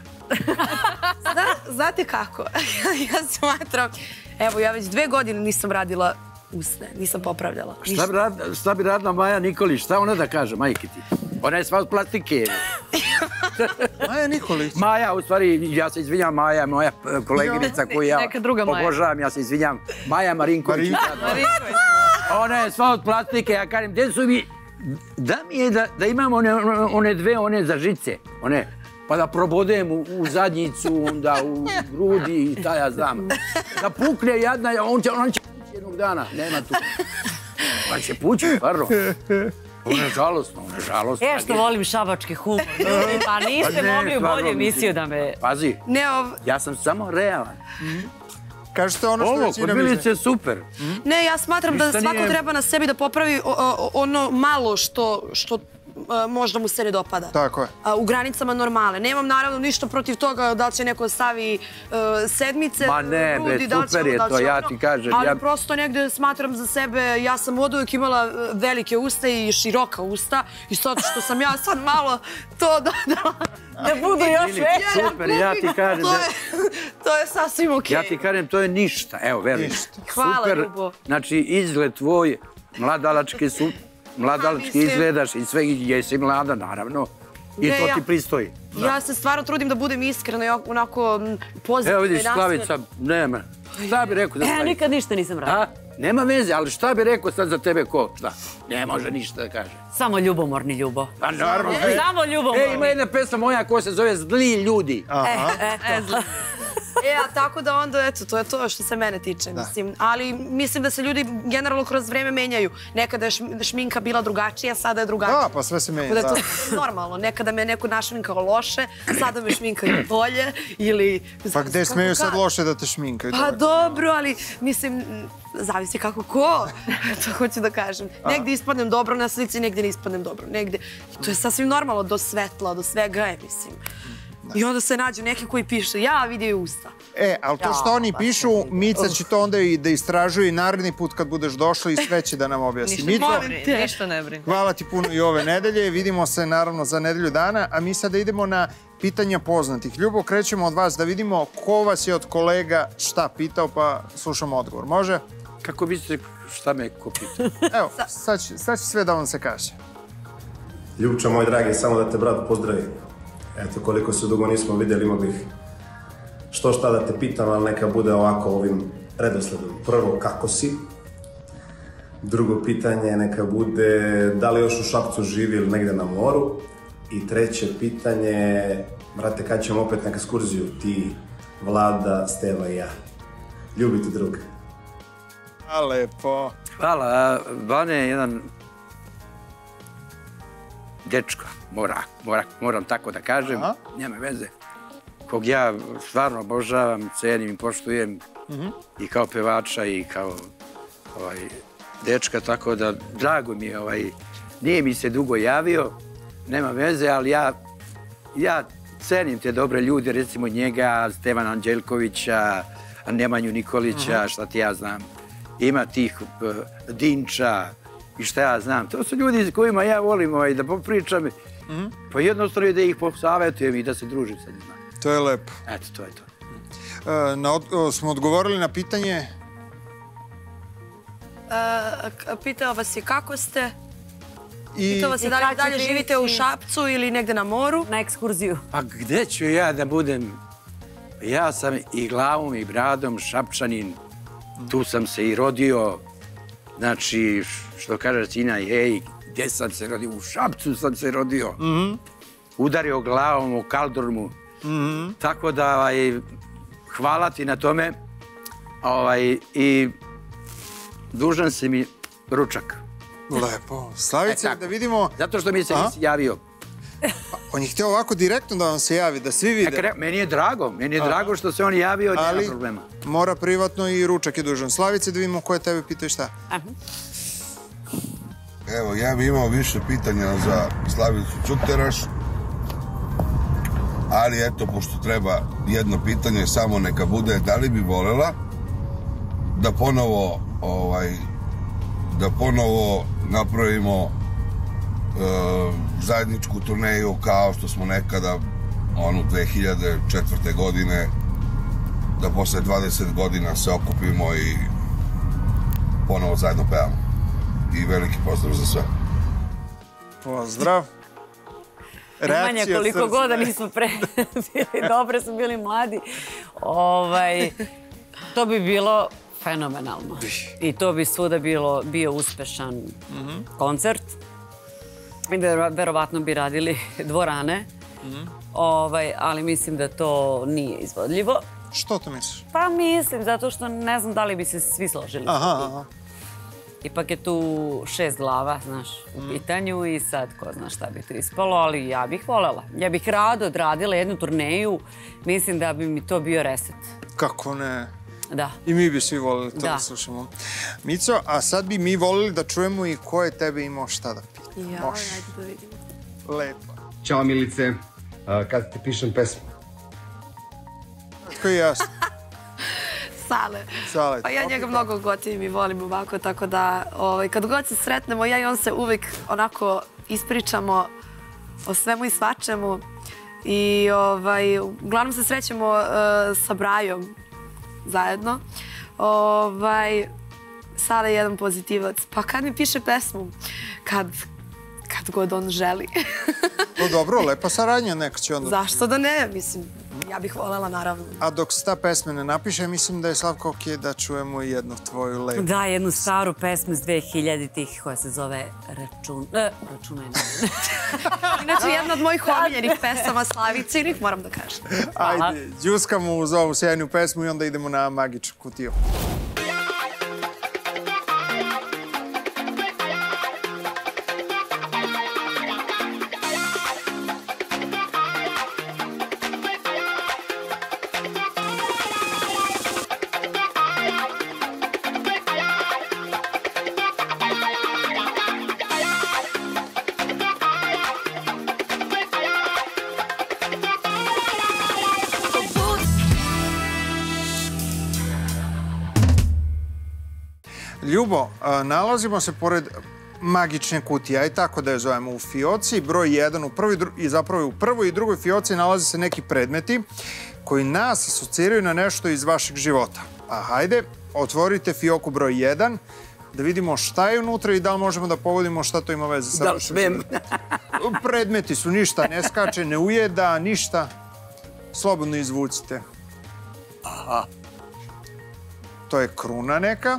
Znate kako? Ja smatram, evo ja već 2 godine nisam radila usne, nisam popravljala. Šta bi radila Maja Nikolić? Šta ona da kaže, majke ti? Ona je sva od plastike. Maja Nikolić. Maja, u stvari, ja se izvinjam, Maja, moja koleginica koju ja obožavam, ja se izvinjam. Maja Marinković. Ona je sva od plastike, ja kažem, gdje su mi... Da mi je da imam one 2 za žice, pa da probodem u zadnjicu, onda u grudi i šta ja znam. Da pukne jedna, on će pući jednog dana, nema tu. On će pući, stvarno. Ono je žalostno, što volim šabački humor. Pa niste mogli u bolju emisiju da me... Pazi, ja sam samo realan. Kažete ono što većina misle. Ovo, kod Milice je super. Ne, ja smatram da svako treba na sebi da popravi ono malo što možda mu se ne dopada. Tako je. U granicama normale. Nemam naravno ništa protiv toga da li će neko stavi sedmice, ma ne, super je to, ja ti kažem. Ali prosto negde smatram za sebe, ja sam od uvijek imala velike usta i široka usta i sad što sam ja sad malo to da budu još veće. Super, ja ti kažem. To je sasvim okej. Ja ti kažem, to je ništa, evo, verujem. Hvala, Ljubo. Znači, izgled tvoj, mladalački izgledaš i sve, jesi mlada, naravno, i to ti pristoji. Ja se stvarno trudim da budem iskrena i onako pozitivna. Evo vidiš, Slavica, nema. Šta bi rekao za Slavica? Nikad ništa nisam radila. Nema veze, ali šta bi rekao sad za tebe ko? Šta? Ne može ništa da kaže. Samo ljubomorni Ljubo. Pa naravno. Samo ljubomorni. Ima jedna pesma moja koja se zove Zli ljudi. A tako da onda, eto, to je to što se mene tiče, mislim. Ali mislim da se ljudi generalno kroz vreme menjaju. Nekada je šminka bila drugačija, sada je drugačija. Da, pa sve se menja, da. To je normalno. Nekada me neko našminkao loše, sada me šminkaju bolje ili... Pa gde smeju sad loše da te šminkaju? Pa dobro, ali mislim, zavisi kako ko. To hoću da kažem. Negde ispadnem dobro na slici, negde ne ispadnem dobro. Negde... To je sasvim normalno, do svetla, do svega je, mislim. I onda se nađu neki koji pišu, ja vidio usta. Ali to što oni pišu, Mica će to onda i da istražuje i naredni put kad budeš došla i sve će da nam objasni. Ništa ne brini. Hvala ti puno i ove nedelje. Vidimo se naravno za nedelju dana, a mi sada idemo na pitanja poznatih. Ljubo, krećemo od vas da vidimo ko vas je od kolega šta pitao, pa slušamo odgovor. Može? Kako mislite šta me ko pitao? Evo, sad će sve da vam se kaže. Ljubča, moj dragi, samo da te brat pozdravi. Eto, koliko se dugo nismo vidjeli, imao bih što šta da te pitam, ali neka bude ovako ovim redosledom. Prvo, kako si? Drugo pitanje neka bude da li još u Šapcu živi ili negde na moru? I treće pitanje, brate, kad ćemo opet na ekskurziju, ti, Vlada, Steva i ja? Ljubite druga. Lepo. Hvala, Bane je jedan dečko, moram tako da kažem, nema veze, kog ja stvarno obožavam, cenim i poštujem i kao pevača i kao dečka, tako da drago mi je, nije mi se dugo javio, nema veze, ali ja cenim te dobre ljude, recimo njega, Stevana Anđelkovića, Nemanju Nikolića, šta ti ja znam, ima tih Dinča, i šta ja znam, to su ljudi s kojima ja volim da popričam, pa jednostavno da ih posavjetujem i da se družim sa njima. To je lepo. Eto, to je to. Smo odgovorili na pitanje? Pitao vas je kako ste, pitao vas je da li dalje živite u Šapcu ili negde na moru. Na ekskurziju. Pa gde ću ja da budem? Ja sam i glavom i bradom Šapčanin, tu sam se i rodio. Znači, što kaže Cina, gdje sam se rodio? U Šapcu sam se rodio. Udario glavom u kaldrmu. Tako da, hvala ti na tome. I dužan si mi ručak. Lepo. Slavice, da vidimo... Zato što mi se nisi javio. On je htio ovako direktno da vam se javi, da svi vide. Meni je drago što se on javio, nema problema. Ali mora privatno i ručak je dužan. Slavice, da vidimo ko je tebe pitao i šta. Evo, ja bih imao više pitanja za Slavicu Čuteraš, ali eto, pošto treba jedno pitanje, samo neka bude, da li bi voljela da ponovo napravimo zajedničku turneju kao što smo nekada onu 2004. godine, da posle 20 godina se okupimo i ponovo zajedno pevamo. I veliki pozdrav za sve. Pozdrav. Nemanja, koliko god da nismo bili dobre, smo bili mladi, to bi bilo fenomenalno. I to bi svuda bio uspešan koncert. I verovatno bi radili dvorane, ali mislim da to nije izvodljivo. Što to misliš? Pa mislim, zato što ne znam da li bi se svi složili. Ipak je tu 6 glava, znaš, u pitanju i sad ko zna šta bi to ispalo, ali ja bih voljela. Ja bih rado odradila jednu turneju, mislim da bi mi to bio reset. Kako ne? Da. I mi bi svi volili to da slušamo. Mico, a sad bi mi volili da čujemo i ko je tebe imao šta da pita. Ja, ajde da vidimo. Lepo. Ćao Milice, kad ti pišem pesmu? Tako je jasno. Sale. Pa ja njega mnogo gotivim i volim ovako, tako da kad god se sretnemo, ja i on se uvijek onako ispričamo o svemu i svačemu. I uglavnom se srećemo sa Brajom zajedno. Sale je jedan pozitivac. Pa kad mi piše pesmu? Kad god on želi. To dobro, lepa saradnja neka će onda. Zašto da ne? Mislim, ja bih voljela, naravno. A dok se ta pesma ne napiše, mislim da je Slavko okej da čujemo jednu tvoju lepu. Da, jednu staru pesmu iz 2000-ih koja se zove Računaj na. Inače, jedna od mojih omiljenih pesama Slavicinih, moram da kažem. Ajde, džuskamo uz ovu sjajnu pesmu i onda idemo na magičnu kutiju. Ljubo, nalazimo se pored magične kutije, aj tako da je zovemo u fioci. Broj 1 i zapravo u prvoj i drugoj fioci nalaze se neki predmeti koji nas asociraju na nešto iz vašeg života. A hajde, otvorite fioku broj 1, da vidimo šta je unutra i da li možemo da pogodimo šta to ima veze sa vašim životom. Predmeti su, ništa ne skače, ne ujeda, ništa. Slobodno izvucite. Aha. To je kruna neka.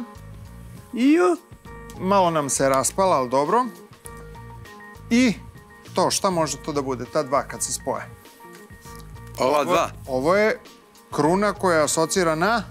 Malo nam se raspala, ali dobro. I to, šta može to da bude, ta dva kad se spoje? Ova dva? Ovo je kruna koja asocira na...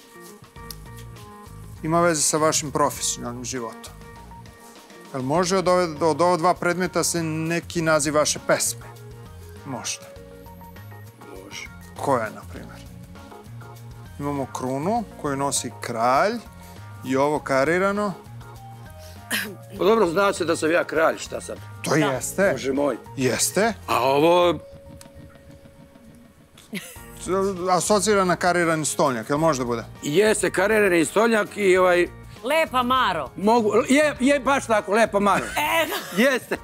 Ima veze sa vašim profesionalnim životom. Jel može od ova dva predmeta se neki naziv vaše pesme? Možda. Može. Koja je, na primjer? Imamo krunu koju nosi kralj. I ovo karirano? Pa dobro, zna se da sam ja kralj, šta sad? To jeste. Bože moj. Jeste. A ovo... Asocira na karirani stolnjak, jel može da bude? Jeste, karirani stolnjak i Lepa Maro. Je baš tako, Lepa Maro. Jeste.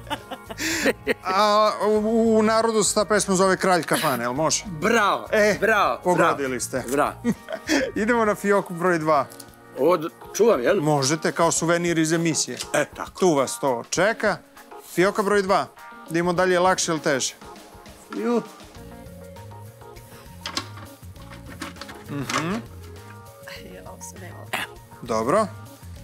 A u narodu se ta pesma zove Kralj kafane, jel može? Bravo, bravo. Pogodili ste. Bravo. Idemo na fioku broj 2. Ovo čuvam, jel? Možete, kao suvenir iz emisije. Tako. Tu vas to čeka. Fioka broj 2. Da idemo dalje, lakše ili teže? Dobro.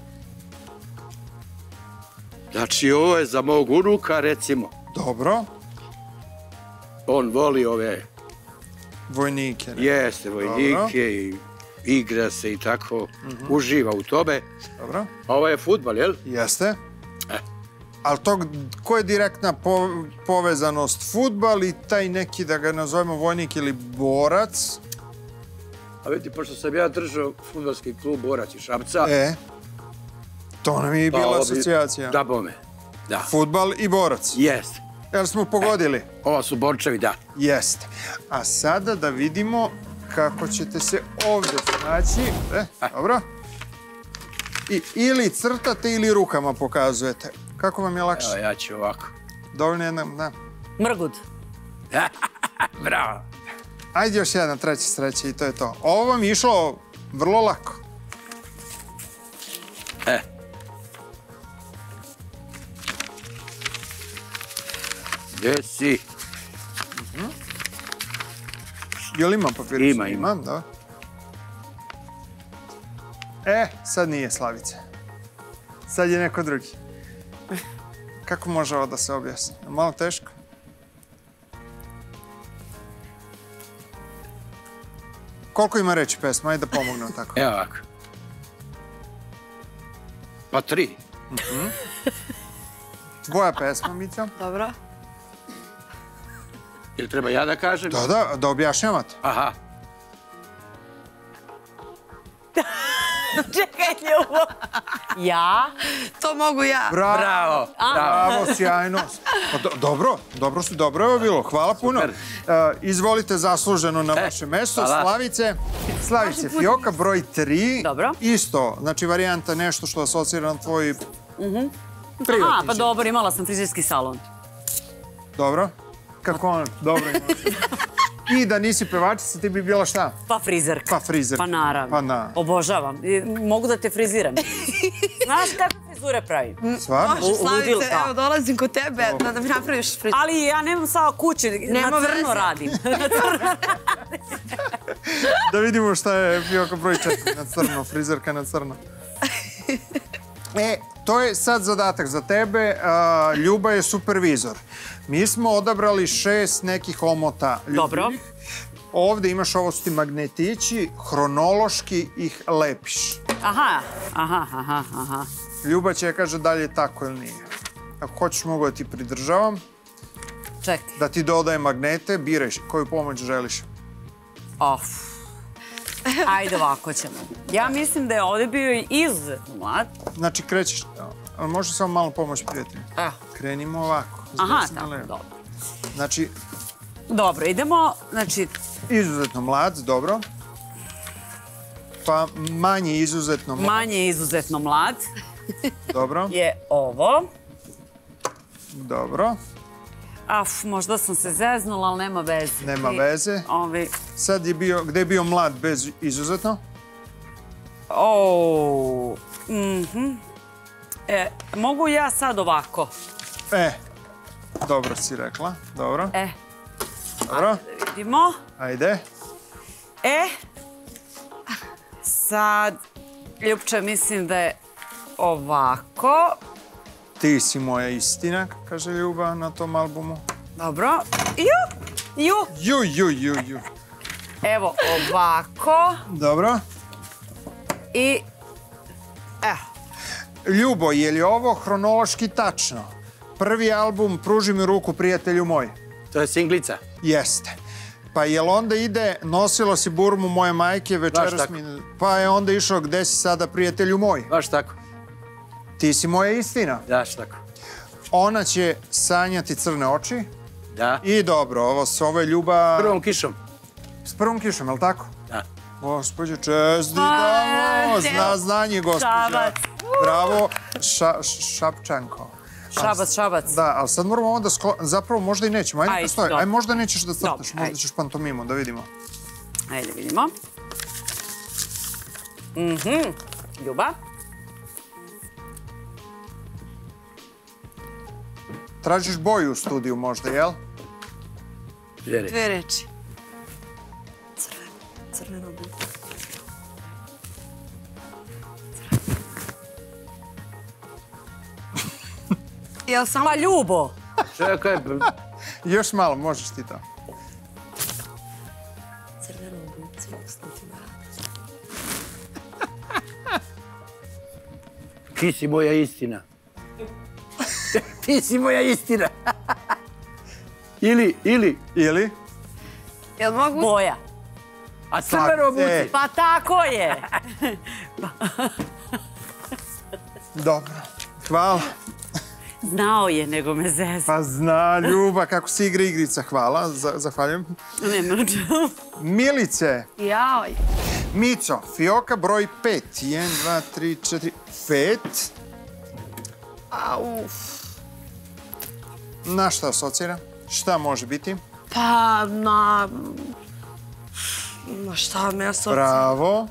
Znači, ovo je za mog unuka, recimo. Dobro. On voli ove... Vojnike. Jeste, vojnike i igra se i tako. Uživa u tome. Dobro. A ovo je fudbal, jel? Jeste. Ali to, ko je direktna povezanost? Fudbal i taj neki, da ga nazovemo vojnik ili borac? A vidite, pošto sam ja držao fudbalski klub Borac iz Šapca... To nam je i bila asocijacija. Da, bome. Da. Fudbal i borac. Jeste. Jel smo pogodili? Ovo su borčevi, da. Jeste. A sada da vidimo kako ćete se ovdje snaći. Dobro. I ili crtate ili rukama pokazujete. Kako vam je lakše? Evo, ja ću ovako. Dovoljno jedna, da. Mrgud. Bravo. Ajde još jedna treća sreća i to je to. Ovo vam je išlo vrlo lako. Gdje si? Jel ima papir? Ima. Imam, da. Sad nije Slavica. Sad je neko drugi. Kako može ovo da se objasni? Malo teško? Koliko ima reći pesma? Ajde da pomognemo tako. Evo ovako. Pa 3. Tvoja pesma, Mica? Dobro. Ili treba ja da kažem? Da objašnjavate. Aha. Čekaj, Ljubo. Ja? To mogu ja. Bravo. Bravo, sjajno. Dobro je ovo bilo. Hvala puno. Izvolite zasluženo na vaše mesto. Slavice, fioka broj 3. Dobro. Isto, znači varijanta nešto što asocira na tvoj privatni. Aha, pa dobro, imala sam frizerski salon. Dobro. Kako on? Dobro imaš. I da nisi pevačica, ti bi bila šta? Pa frizerka. Pa naravno. Obožavam. Mogu da te friziram. Znaš kakve frizure pravim? Stvarno? Može, Slavice, evo dolazim kod tebe da mi napraviš frizure. Ali ja nemam samo kući, na crno radim. Da vidimo šta je fioka broj 4 na crno, frizerka na crno. To je sad zadatak za tebe. Ljuba je supervizor. Mi smo odabrali 6 nekih omota ljubivih. Dobro. Ovdje imaš, ovo su ti magnetići, hronološki ih lepiš. Aha. Ljuba će kaže da li je tako ili nije. Ako hoćeš mogu da ti pridržavam. Čekaj. Da ti dodajem magnete, biraj koju pomoć želiš. Ajde, ovako ćemo. Ja mislim da je ovdje bio i izuzetno mlad. Znači krećeš, ali može samo malo pomoć prijatelju. Krenimo ovako. Aha, tako, dobro. Znači... Dobro, idemo, znači... Izuzetno mlad, dobro. Pa manje izuzetno mlad. Manje izuzetno mlad. Dobro. Je ovo. Dobro. Možda sam se zeznula, ali nema veze. Nema veze. Sad je bio, gde je bio mlad bez izuzetno? Mogu ja sad ovako? Dobro si rekla. Dobro. Dobro. Ajde da vidimo. Ajde. Sad, Ljupče, mislim da je ovako. Ti si moja istina, kaže Ljuba na tom albumu. Dobro. Ju. Evo, ovako. Dobro. I, Ljubo, je li ovo hronološki tačno? Prvi album Pruži mi ruku, prijatelju moj. To je singlica? Jeste. Pa jel onda ide Nosilo si burmu moje majke, večeras mi... Pa je onda išao Gde si sada, prijatelju moj. Baš tako. Ti si moja istina. Baš tako. Ona će sanjati crne oči. Da. I dobro, ovo je Ljuba... S prvom kišom. S prvom kišom, je li tako? Da. Gospođo, čestitamo! Zna znanje, gospođa. Bravo, Šapčanko. Šabac. Da, ali sad moramo ovo da zapravo možda i nećemo. Ajde, stoji. Ajde, možda nećeš da crtaš, možda ćeš pantomimu, da vidimo. Ajde, vidimo. Ljuba. Tražiš boju u studiju možda, jel? Dve reči. Crveno boju. Jel sam... Pa Ljubo! Čekaj. Još malo, možeš ti to. Crveno boju, cvokstiti na Ti si moja istina. Ti si moja istina. Ili? Jel mogu? Boja. A crveno obuci? Pa tako je. Dobro, hvala. Znao je, nego me zezao. Pa zna, Ljuba, kako se igra igrica. Hvala, zahvaljujem. Nema čemu. Milice. Jaj. Mico, fioka broj 5. 1, 2, 3, 4, 5. Au. Na šta asocira? Šta može biti? Pa, na šta me asocira? Bravo.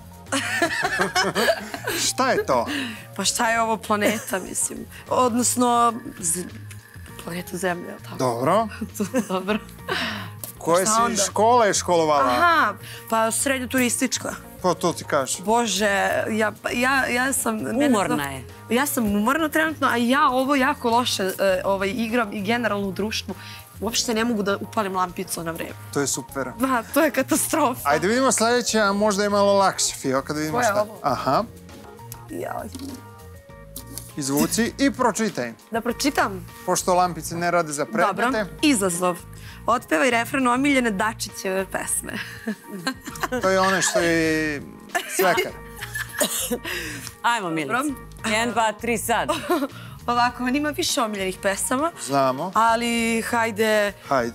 Šta je to? Pa šta je ovo planeta, mislim? Odnosno, planeta Zemlja, je li tako? Dobro. Dobro. Koje si škole školovala? Aha, pa srednja turistička. Pa to ti kažeš. Bože, ja sam... Umorna je. Ja sam umorna trenutno, a ja ovo jako loše igram i generalno u društvu. Uopšte ne mogu da upalim lampicu na vreme. To je super. Da, to je katastrofa. Ajde vidimo sljedeće, a možda je malo lakše, Fio, kada vidimo šta. Koje je ovo? Aha. Ja. Izvuci i pročitaj. Da pročitam? Pošto lampice ne rade za predmete. Dobro. Izazov. Otpevaj refren omiljene Dačićeve pesme. To je ono što je svekar. Ajmo, Milica. 1, 2, 3, sad. Ovako, on ima više omiljenih pesama. Znamo. Ali, hajde... Hajde.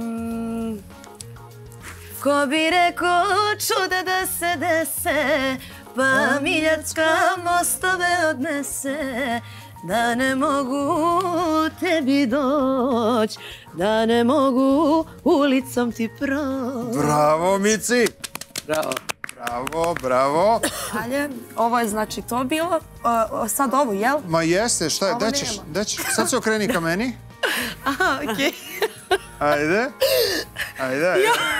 Ko bi rekao čuda da se dese, pa Miljacka mostove odnese, da ne mogu tebi doć, da ne mogu ulicom ti proć. Bravo, Mici. Bravo. Bravo, bravo. Dalje, ovo je znači to bilo. Sad ovo, jel? Ma jeste, šta je, Ovo gde ćeš? Sad se okreni ka meni. Aha, okej. Ajde. Ajde.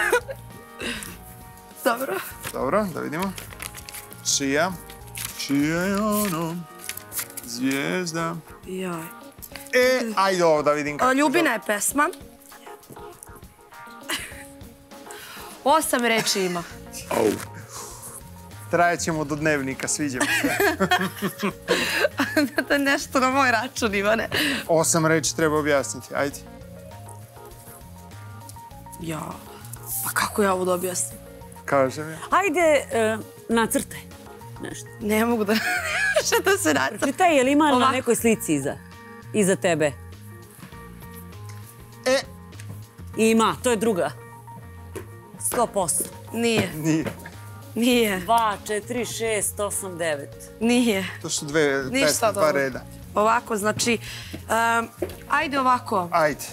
Dobro. Dobro, da vidimo. Čija je ono zvijezda? Joj. Ajde ovo da vidim kako. Ljubina je pesma. 8 reči ima. Trajećemo do dnevnika, sviđamo se. To je nešto na moj račun, Ivane. 8 reči treba objasniti, ajde. Ja, pa kako ja ovo da objasnim? Kažem ja. Ajde, nacrtaj nešto. Ne mogu da... Šta to se nacrta? Čitaj, je li ima na nekoj slici iza tebe? Ima, to je druga. 100%. Nije. Nije. Nije. 2, 4, 6, 8, 9. Nije. To su dva reda. Ovako, znači... Ajde ovako. Ajde.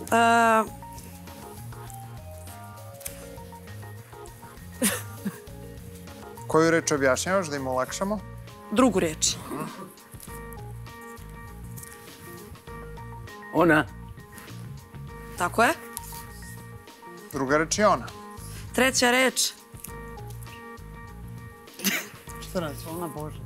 Koju reč objašnjavaš da im olakšamo? Drugu reč. Ona. Tako je. Druga reč je ona. Treća reč. Šta radi? Ona Bože.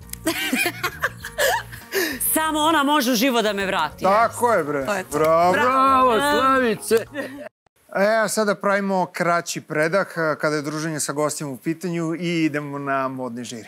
Samo ona može u život da me vrati. Tako je, bre. Bravo, Slavice. A sada pravimo kraći predah kada je druženje sa gostima u pitanju i idemo na modni žiri.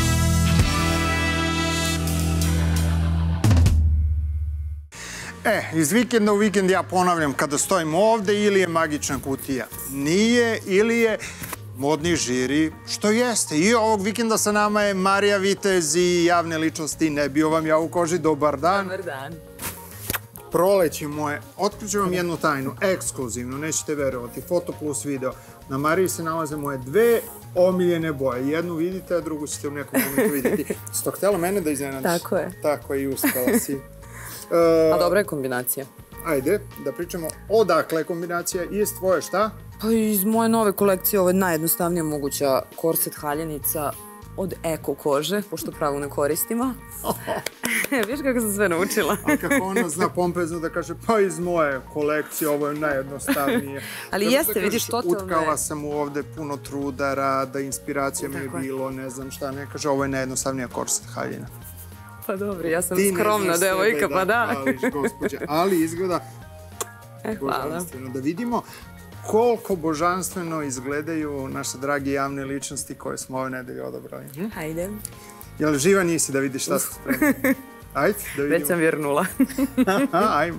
Iz vikenda u vikend ja ponavljam kada stojim ovde ili je magična kutija. Nije ili je modni žiri, što jeste. I ovog vikenda sa nama je Marija Vitez i javne ličnosti. Ne bio vam ja u koži, dobar dan. Dobar dan. Proleći moje, otkriću vam jednu tajnu, ekskluzivno, nećete verovati, foto plus video. Na Mariji se nalaze moje dve omiljene boje. Jednu vidite, a drugu ćete u nekom momentu vidjeti. Sto htjela mene da iznenadiš? Tako je. Tako je, i uspela si. A dobra je kombinacija. Ajde, da pričamo odakle je kombinacija. Iz tvoje šta? Pa iz moje nove kolekcije ovo je najjednostavnija moguća korset haljenica od eko kože, pošto pravo ne koristimo. Viš kako sam sve naučila. A kako ona zna pompezno da kaže, pa iz moje kolekcije ovo je najjednostavnije. Ali jeste, vidiš, totalno je. Utkala sam u ovde puno truda, rada, inspiracija mi je bilo, ne znam šta, ne kaže, ovo je najjednostavnija korset haljina. Pa dobro, ja sam skromna devojka, pa da. Hvališ, gospođe, ali izgleda božanstveno. Da vidimo koliko božanstveno izgledaju naše dragi javne ličnosti koje smo ove nedelje odabrali. Hajde. Jel živa nisi da vidiš šta su spremni? Ajde, da vidimo. Već sam vjernula. Ajmo.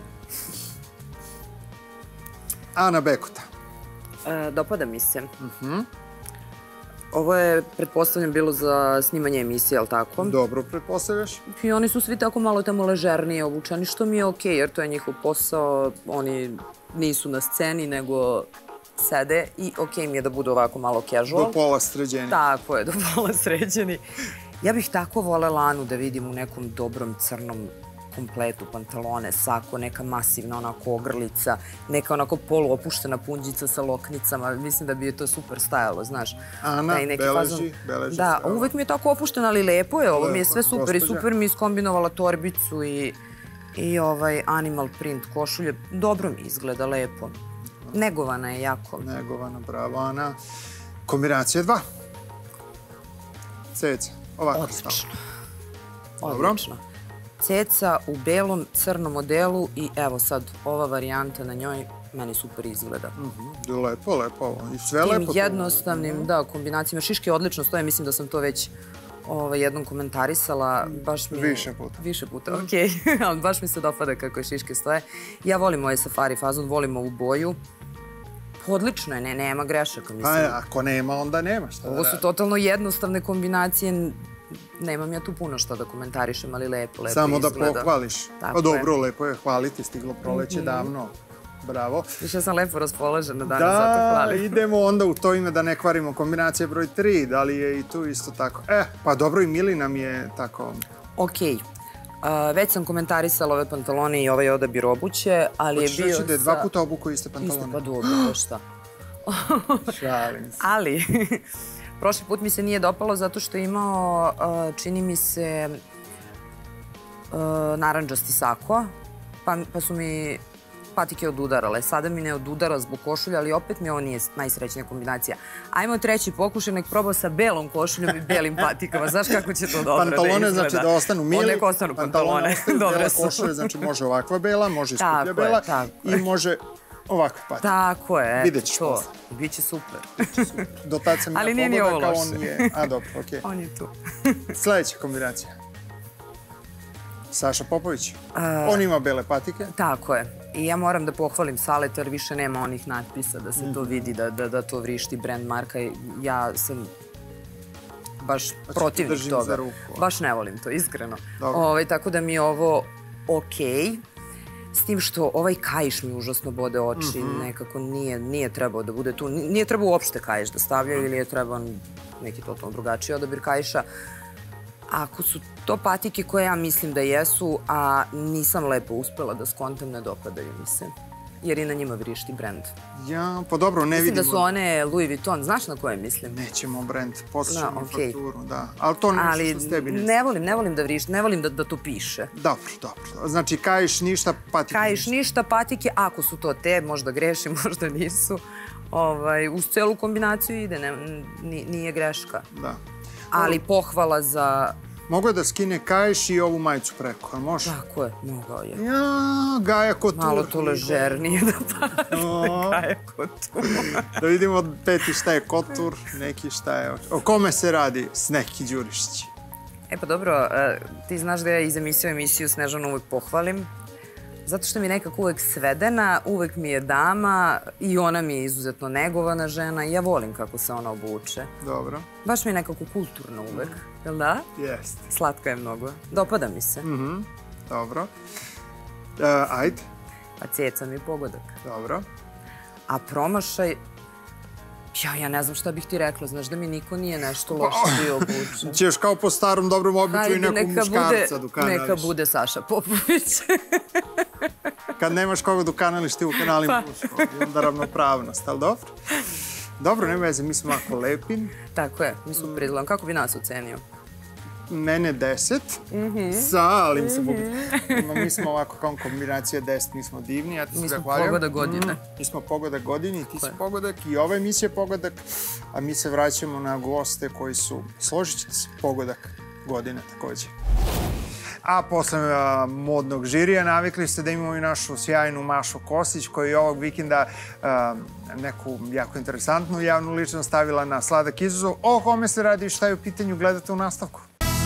Ana Bekota. Dopada mi se. Ovo je, pretpostavljam, bilo za snimanje emisije, ali tako? Dobro pretpostavljaš. I oni su svi tako malo tamo ležernije obučeni, što mi je okej, jer to je njihov posao. Oni nisu na sceni, nego sede i okej mi je da budu ovako malo casual. Do pola sređeni. Tako je, do pola sređeni. Ja bih tako volela Anu da vidim u nekom dobrom crnom kompletu, pantalone, sako, neka masivna onako ogrlica, neka onako poluopuštena punđica sa loknicama. Mislim da bi je to super stajalo, znaš. Ana, beleži. Da, uvek mi je tako opušteno, ali lepo je. Ovo mi je sve super i super mi je iskombinovala torbicu i animal print košulje. Dobro mi izgleda, lepo. Negovana je jako. Negovana, bravo, Ana. Kombinacija 2. Ceca, ovako stalo. Odlično. Ceca u belom, crnom modelu i evo sad ova varijanta na njoj meni super izgleda. Lepo. I sve lepo. Tim jednostavnim, da, kombinacijama. Šiške odlično stoje, mislim da sam to već jednom komentarisala. Više puta, okej. Ali baš mi se dopada kako je šiške stoje. Ja volim ovaj safari fazon, volim ovu boju. Odlično je, nema grešaka, mislim. Ako nema, onda nema šta da radi. Ovo su totalno jednostavne kombinacije. Nemam ja tu puno šta da komentarišem, ali lepo izgleda. Samo da pohvališ. Pa dobro, lepo je hvaliti, stiglo proleće davno. Bravo. Više sam lepo raspoložena danas, zato hvalim. Da, idemo onda u to ime da ne kvarimo kombinacije broj 3, da li je i tu isto tako? Pa dobro, i Milina mi je tako... Okej. Već sam komentarisala ove pantalone i ovaj odabir obuće, ali je bio... Hoćeš reći da je 2 puta obuko iste pantalone? Isto, pa dobro, to šta. Šalim se. Ali, prošli put mi se nije dopalo zato što je imao, čini mi se, narandžasti sako, pa su mi patike odudarale. Sada mi ne odudara zbog košulja, ali opet mi ovo nije najsrećnija kombinacija. Ajmo treći pokušaj, nek probao sa belom košuljom i belim patikama. Znaš kako će to dobro da izgleda? Pantalone znači da ostanu mili. Nek ostanu pantalone. Bela košulja znači može ovakva bela, može iskuplja bela i može ovakva patika. Tako je. Vidjet ćeš to. posle. Biće super. Do tad sam ja pogodak, a on je... A dobro, okej. On je tu. Sljedeća kombinacija. Saša Popović. On ima bele patike. Tako je. I ja moram da pohvalim Saleta jer više nema onih natpisa da se to vidi, da to vrišti brand marka. Ja sam baš protivnik toga. Baš ne volim to, iskreno. Tako da mi je ovo okej. S tim što ovaj kaiš mi užasno bode oči, nekako nije trebao da bude tu. Nije trebao uopšte kaiš da stavljaju ili je trebao neki totalno drugačiji odabir kaiša. Ako su to patike koje ja mislim da jesu, a nisam lepo uspela da skontam, ne dopadaju mi se. Jer i na njima vrišti brend. Ja, pa dobro, ne vidimo. Mislim da su one Louis Vuitton, znaš na koje mislim? Nećemo brend, poslušamo fakturu, da. Ali to nešto s tebi ne volim da vrišti, ne volim da to piše. Dobro. Znači, kaiš ništa, patike ništa. Kaiš ništa, patike, ako su to te, možda grešim, možda nisu. Uz celu kombinaciju ide, nije greška. Da. Ali pohvala za... Mogu je da skine kaiš i ovu majicu preko, ali može? Tako je, mogao je. Gaja Couture. Malo to ležernije da padne, Gaja Couture. Da vidimo Peti šta je Couture, neki šta je... O kome se radi Sneki Đurišić? Pa dobro, ti znaš da ja iz emisiju Snežanu uvek pohvalim. Zato što mi je nekako uvek svedena, uvek mi je dama i ona mi je izuzetno negovana žena i ja volim kako se ona obuče. Dobro. Baš mi je nekako kulturno uvek, jel da? Jest. Slatka je mnogo. Dopada mi se. Dobro. Ajde. Pa ceca mi je pogodak. Dobro. A promašaj... Ja ne znam šta bih ti rekla, znaš da mi niko nije nešto loše bio obučen. Ćeš kao po starom dobrom običaju nekog muškarca dukanališ. Neka bude Saša Popović. Kad nemaš koga dukanališ ti u kanali muško, onda ravnopravnost, ali dobro. Dobro, nema veze, mi smo ovako lepin. Tako je, mi smo prizgledam. Kako bi nas ocenio? Mene 10, salim se bubi. Mi smo ovako kao kombinacija 10, mi smo divni, ja ti se zahvaljujem. Mi smo pogodak godine. Mi smo pogodak godine i ti si pogodak i ova emisija je pogodak, a mi se vraćamo na goste koji su, složit ćete se, pogodak godine također. A posle modnog žirija navikli ste da imamo i našu sjajnu Mašu Kostić koja je ovog vikenda neku jako interesantnu javnu ličnost stavila na sladak izazov. O kome se radi i šta je u pitanju, gledate u nastavku.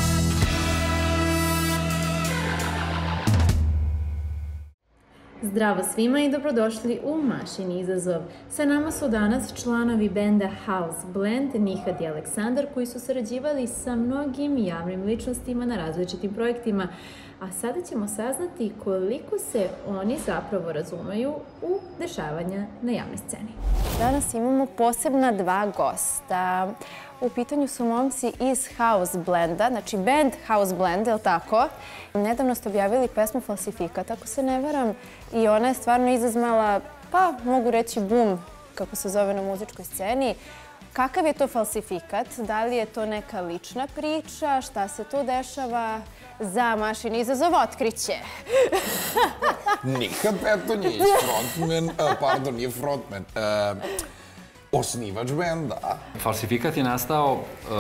Zdravo svima i dobrodošli u Mašin izazov. Sa nama su danas članovi benda House Blend, Nihad i Aleksandar, koji su sarađivali sa mnogim javnim ličnostima na različitim projektima. A sada ćemo saznati koliko se oni zapravo razumeju u dešavanja na javnoj sceni. Danas imamo posebna dva gosta. U pitanju su momci iz House Blenda, znači band House Blend, je li tako? Nedavno ste objavili pesmu Falsifikat, ako se ne varam, i ona je stvarno izazvala, pa mogu reći boom, kako se zove na muzičkoj sceni. Kakav je to falsifikat? Da li je to neka lična priča? Šta se tu dešava? Za Mašin izazov otkriće. Nihat Petonjić, frontman, nije frontman, osnivač benda. Falsifikat je nastao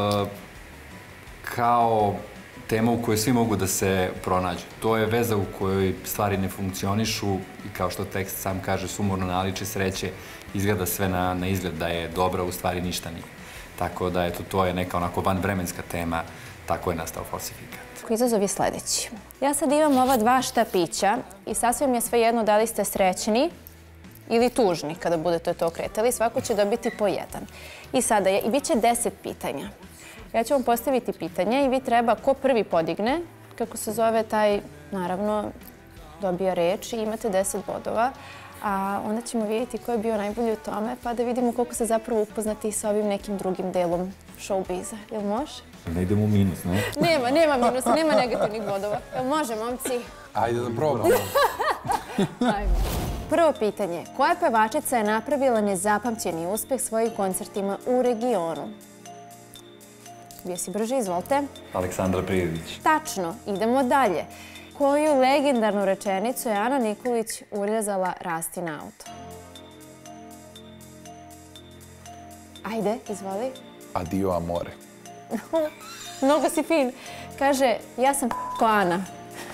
kao tema u kojoj svi mogu da se pronađu. To je veza u kojoj stvari ne funkcionišu i kao što tekst sam kaže, sumorno naliče sreće, izgleda sve na izgled da je dobra, u stvari ništa nije. Tako da, eto, to je neka onako vanvremenska tema, tako je nastao falsifikat. Izazov je sledeći. Ja sad imam ova 2 štapića i sasvim je svejedno da li ste srećni ili tužni kada budete to okretali. Svako će dobiti po 1. I sada, i bit će 10 pitanja. Ja ću vam postaviti pitanje i vi treba, ko prvi podigne, kako se zove taj, naravno, dobija reč i imate 10 bodova. A onda ćemo vidjeti ko je bio najbolji u tome, pa da vidimo koliko se zapravo upoznati sa ovim nekim drugim delom showbiza. Jel može? Ne idemo u minus, ne? Nema minusa, nema negativnih bodova. Jel može, momci? Ajde da probamo. Ajmo. Prvo pitanje. Koja pevačica je napravila nezapamćeni uspeh svojim koncertima u regionu? Bio si brži, izvolite. Aleksandra Prijević. Tačno, idemo dalje. Koju legendarnu rečenicu je Ana Nikolić urezala Rasti na auto? Ajde, izvoli. Adio amore. Mnogo si fin. Kaže, ja sam ko Ana.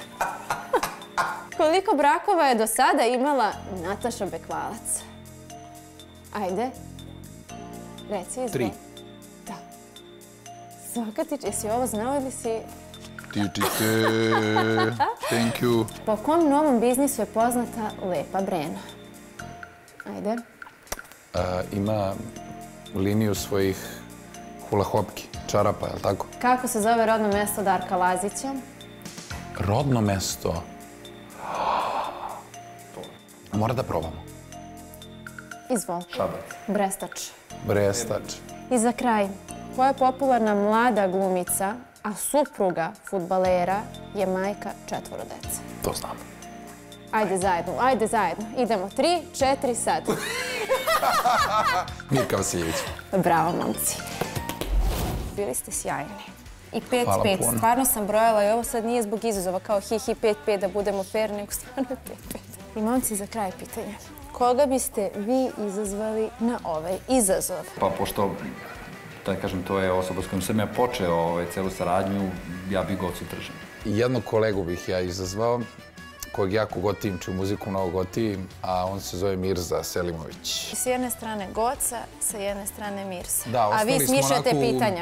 Koliko brakova je do sada imala Nataša Bekvalac? Ajde. Reci, izvoli. 3. Da. Svakatić, jesi ovo znao ili si... Thank you. Po kom novom biznisu je poznata Lepa Brena? Ajde. Ima liniju svojih hula-hopki, čarapa, je li tako? Kako se zove rodno mesto Darka Lazića? Rodno mesto? Mora da probamo. Izvoli. Šabac. Brestač. Brestač. I za kraj, koja je popularna mlada glumica, a supruga fudbalera je majka 4 dece? To znam. Ajde zajedno. Idemo. 3, 4, sad. Mirka Vasiljević. Bravo, momci. Bili ste sjajni. I 5-5. Hvala puno. Stvarno sam brojala i ovo sad nije zbog izazova kao hi 5-5 da budemo fair, nego stvarno 5-5. I momci, za kraj pitanja. Koga biste vi izazvali na ovaj izazov? Pa pošto, da kažem, to je osoba s kojom sam ja počeo celu saradnju, ja bih Gocu Tržan. Jednog kolegu bih ja izazvao, kojeg jako gotivim, čiju muziku mnogo gotivim, a on se zove Mirza Selimović. S jedne strane Goca, sa jedne strane Mirza. Da, a vi smišljate pitanja.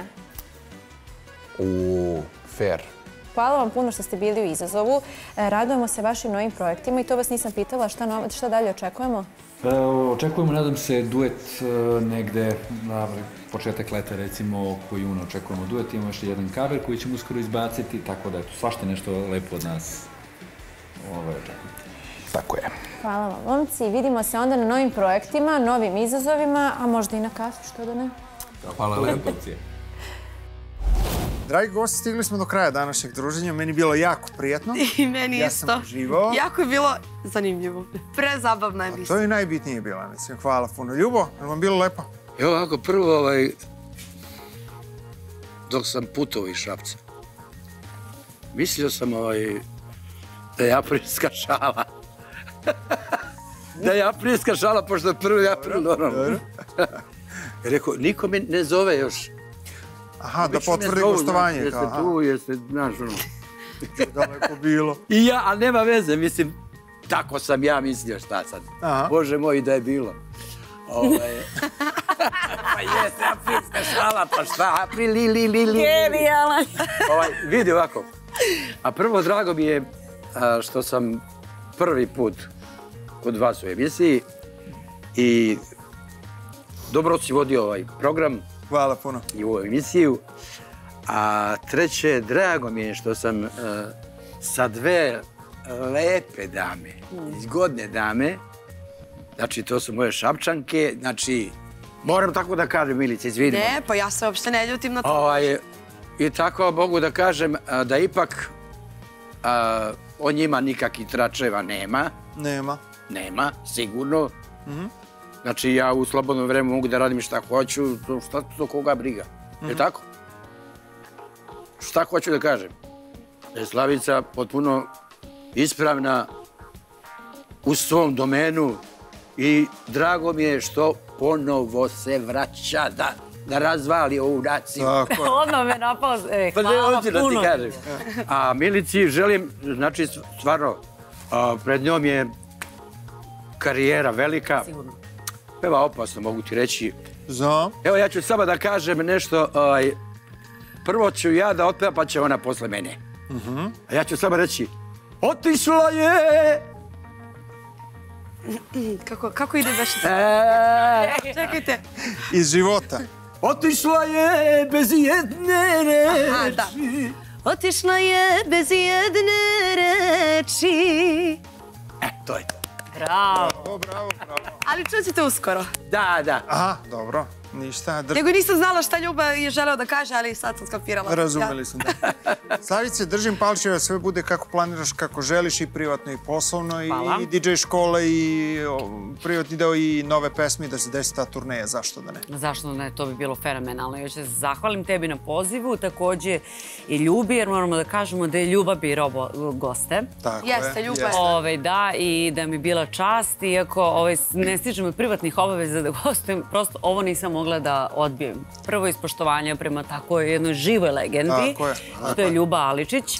Fair. Hvala vam puno što ste bili u izazovu. Radujemo se vašim novim projektima i to vas nisam pitala šta dalje očekujemo? Očekujemo, nadam se, duet negde na početak leta, recimo, oko juna očekujemo duet. Imamo još jedan cover koji ćemo uskoro izbaciti, tako da svašta nešto lepo od nas očekujete. Tako je. Hvala vam, momci. Vidimo se onda na novim projektima, novim izazovima, a možda i na kafi, što da ne? Hvala lepo. Dragi gosti, stigli smo do kraja današnjeg druženja. Meni je bilo jako prijatno. I meni isto. Ja sam uživao. Jako je bilo zanimljivo. Prezabavna emisija. To je najbitnije bila, mislim. Hvala puno. Ljubo, je li vam bilo lepo? Evo ovako, prvo, dok sam putovao iz Šapca, mislio sam da je aprilska šala. Da je aprilska šala, pošto je 1. april, normalno. Rekao, niko me ne zove još. Aha, da potvrdi gostovanje. Jeste tu, jeste, znaš, ono. Daleko bilo. I ja, ali nema veze, mislim, tako sam ja mislio, šta sad. Bože moj, da je bilo. Pa jeste, aprilska šala, pa šta, april, li. Genijalan. Vidi ovako. A prvo, drago mi je što sam prvi put kod vas u emisiji i dobro si vodio ovaj program. Hvala puno. I ovu emisiju. A treće, drago mi je što sam sa 2 lepe dame, zgodne dame, znači to su moje Šapčanke, znači Moram tako da kažem, Milice, izvinimo. Ne, pa ja se uopšte ne ljutim na to. I tako mogu da kažem da ipak o njima nikakvih tračeva nema. Nema, sigurno. Znači, ja u slobodnom vremenu mogu da radim šta hoću, šta to koga briga. Je tako? Šta hoću da kažem? Da je Slavica potpuno ispravna u svom domenu i drago mi je što ponovo se vraća da razvali ovu naciju. Odmah me napao. Hvala puno. A Milici želim, znači, stvarno, pred njom je karijera velika. Sigurno. Peva opasno, mogu ti reći. Znam. Evo, ja ću samo da kažem nešto. Prvo ću ja da otpevam, pa će ona posle mene. A ja ću samo reći, otišla je... Kako ide baš? Čekajte. Iz života. Otišla je bez jedne reči. Otišla je bez jedne reči. To je to. Bravo. Ali čućete uskoro. Da. Aha, dobro. Ništa. Nego nisam znala šta Ljuba je želeo da kaže, ali sad sam skapirala. Razumeli sam, da. Slavice, držim palče da sve bude kako planiraš, kako želiš, i privatno i poslovno, i DJ škola, i privatni deo, i nove pesme, da se desi ta turneja. Zašto da ne? Zašto da ne? To bi bilo fenomenalno. Još se zahvalim tebi na pozivu, takođe i Ljubi, jer moramo da kažemo da je Ljuba birao goste. Tako je. Jeste, Ljuba je. Da, i da mi je bila čast, iako ne stižem od privatnih obaveza da gostujem, prosto ovo nisam mogla da odbijem. Prvo iz poštovanja prema tako jednoj živoj legendi, što je Ljuba Aličić.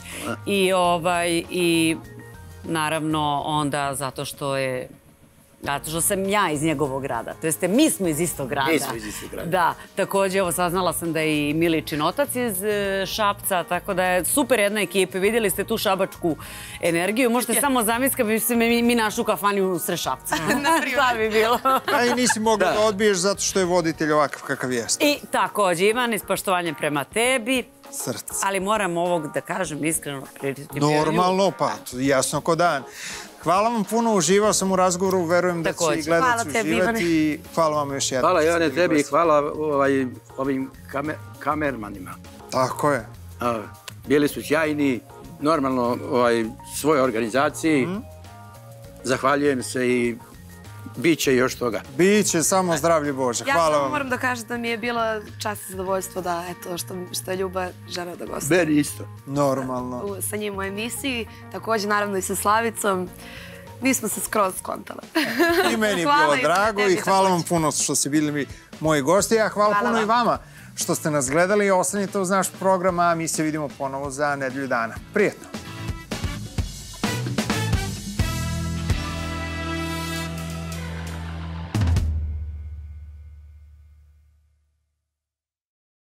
I naravno onda zato što sam ja iz njegovog grada. To jeste, mi smo iz istog grada. Mi smo iz istog grada. Da, takođe, evo, saznala sam da je i Miličin otac iz Šapca, tako da je super jedna ekipa. Vidjeli ste tu šabačku energiju. Možete samo zamisliti kad bi se mi našli u kafani u sred Šapca. Šta bi bilo? A i nisi mogla da odbiješ zato što je voditelj ovakav kakav jeste. I takođe, Ivan, iz poštovanja prema tebi. Srce. Ali moram ovog da kažem iskreno. Normalno, pa jasno ko dan. Hvala vam puno, uživao sam u razgovoru, verujem da će i gledaci uživati i hvala vam još jednom. Hvala Ivane tebi i hvala ovim kamermanima. Tako je. Bili su sjajni, normalno svojoj organizaciji. Zahvaljujem se i bit će još toga. Biće, samo zdravlje Bože. Hvala vam. Ja samo moram da kažem da mi je bila čast i zadovoljstvo da, eto, što je Ljuba želeo da gostuje. Meni isto. Normalno. Sa njim u emisiji, takođe naravno i sa Slavicom. Nismo se skroz skontale. I meni je bilo drago i hvala vam puno što ste bili moji gosti, a hvala puno i vama što ste nas gledali. Ostanite uz naš program, a mi se vidimo ponovo za nedelju dana. Prijetno!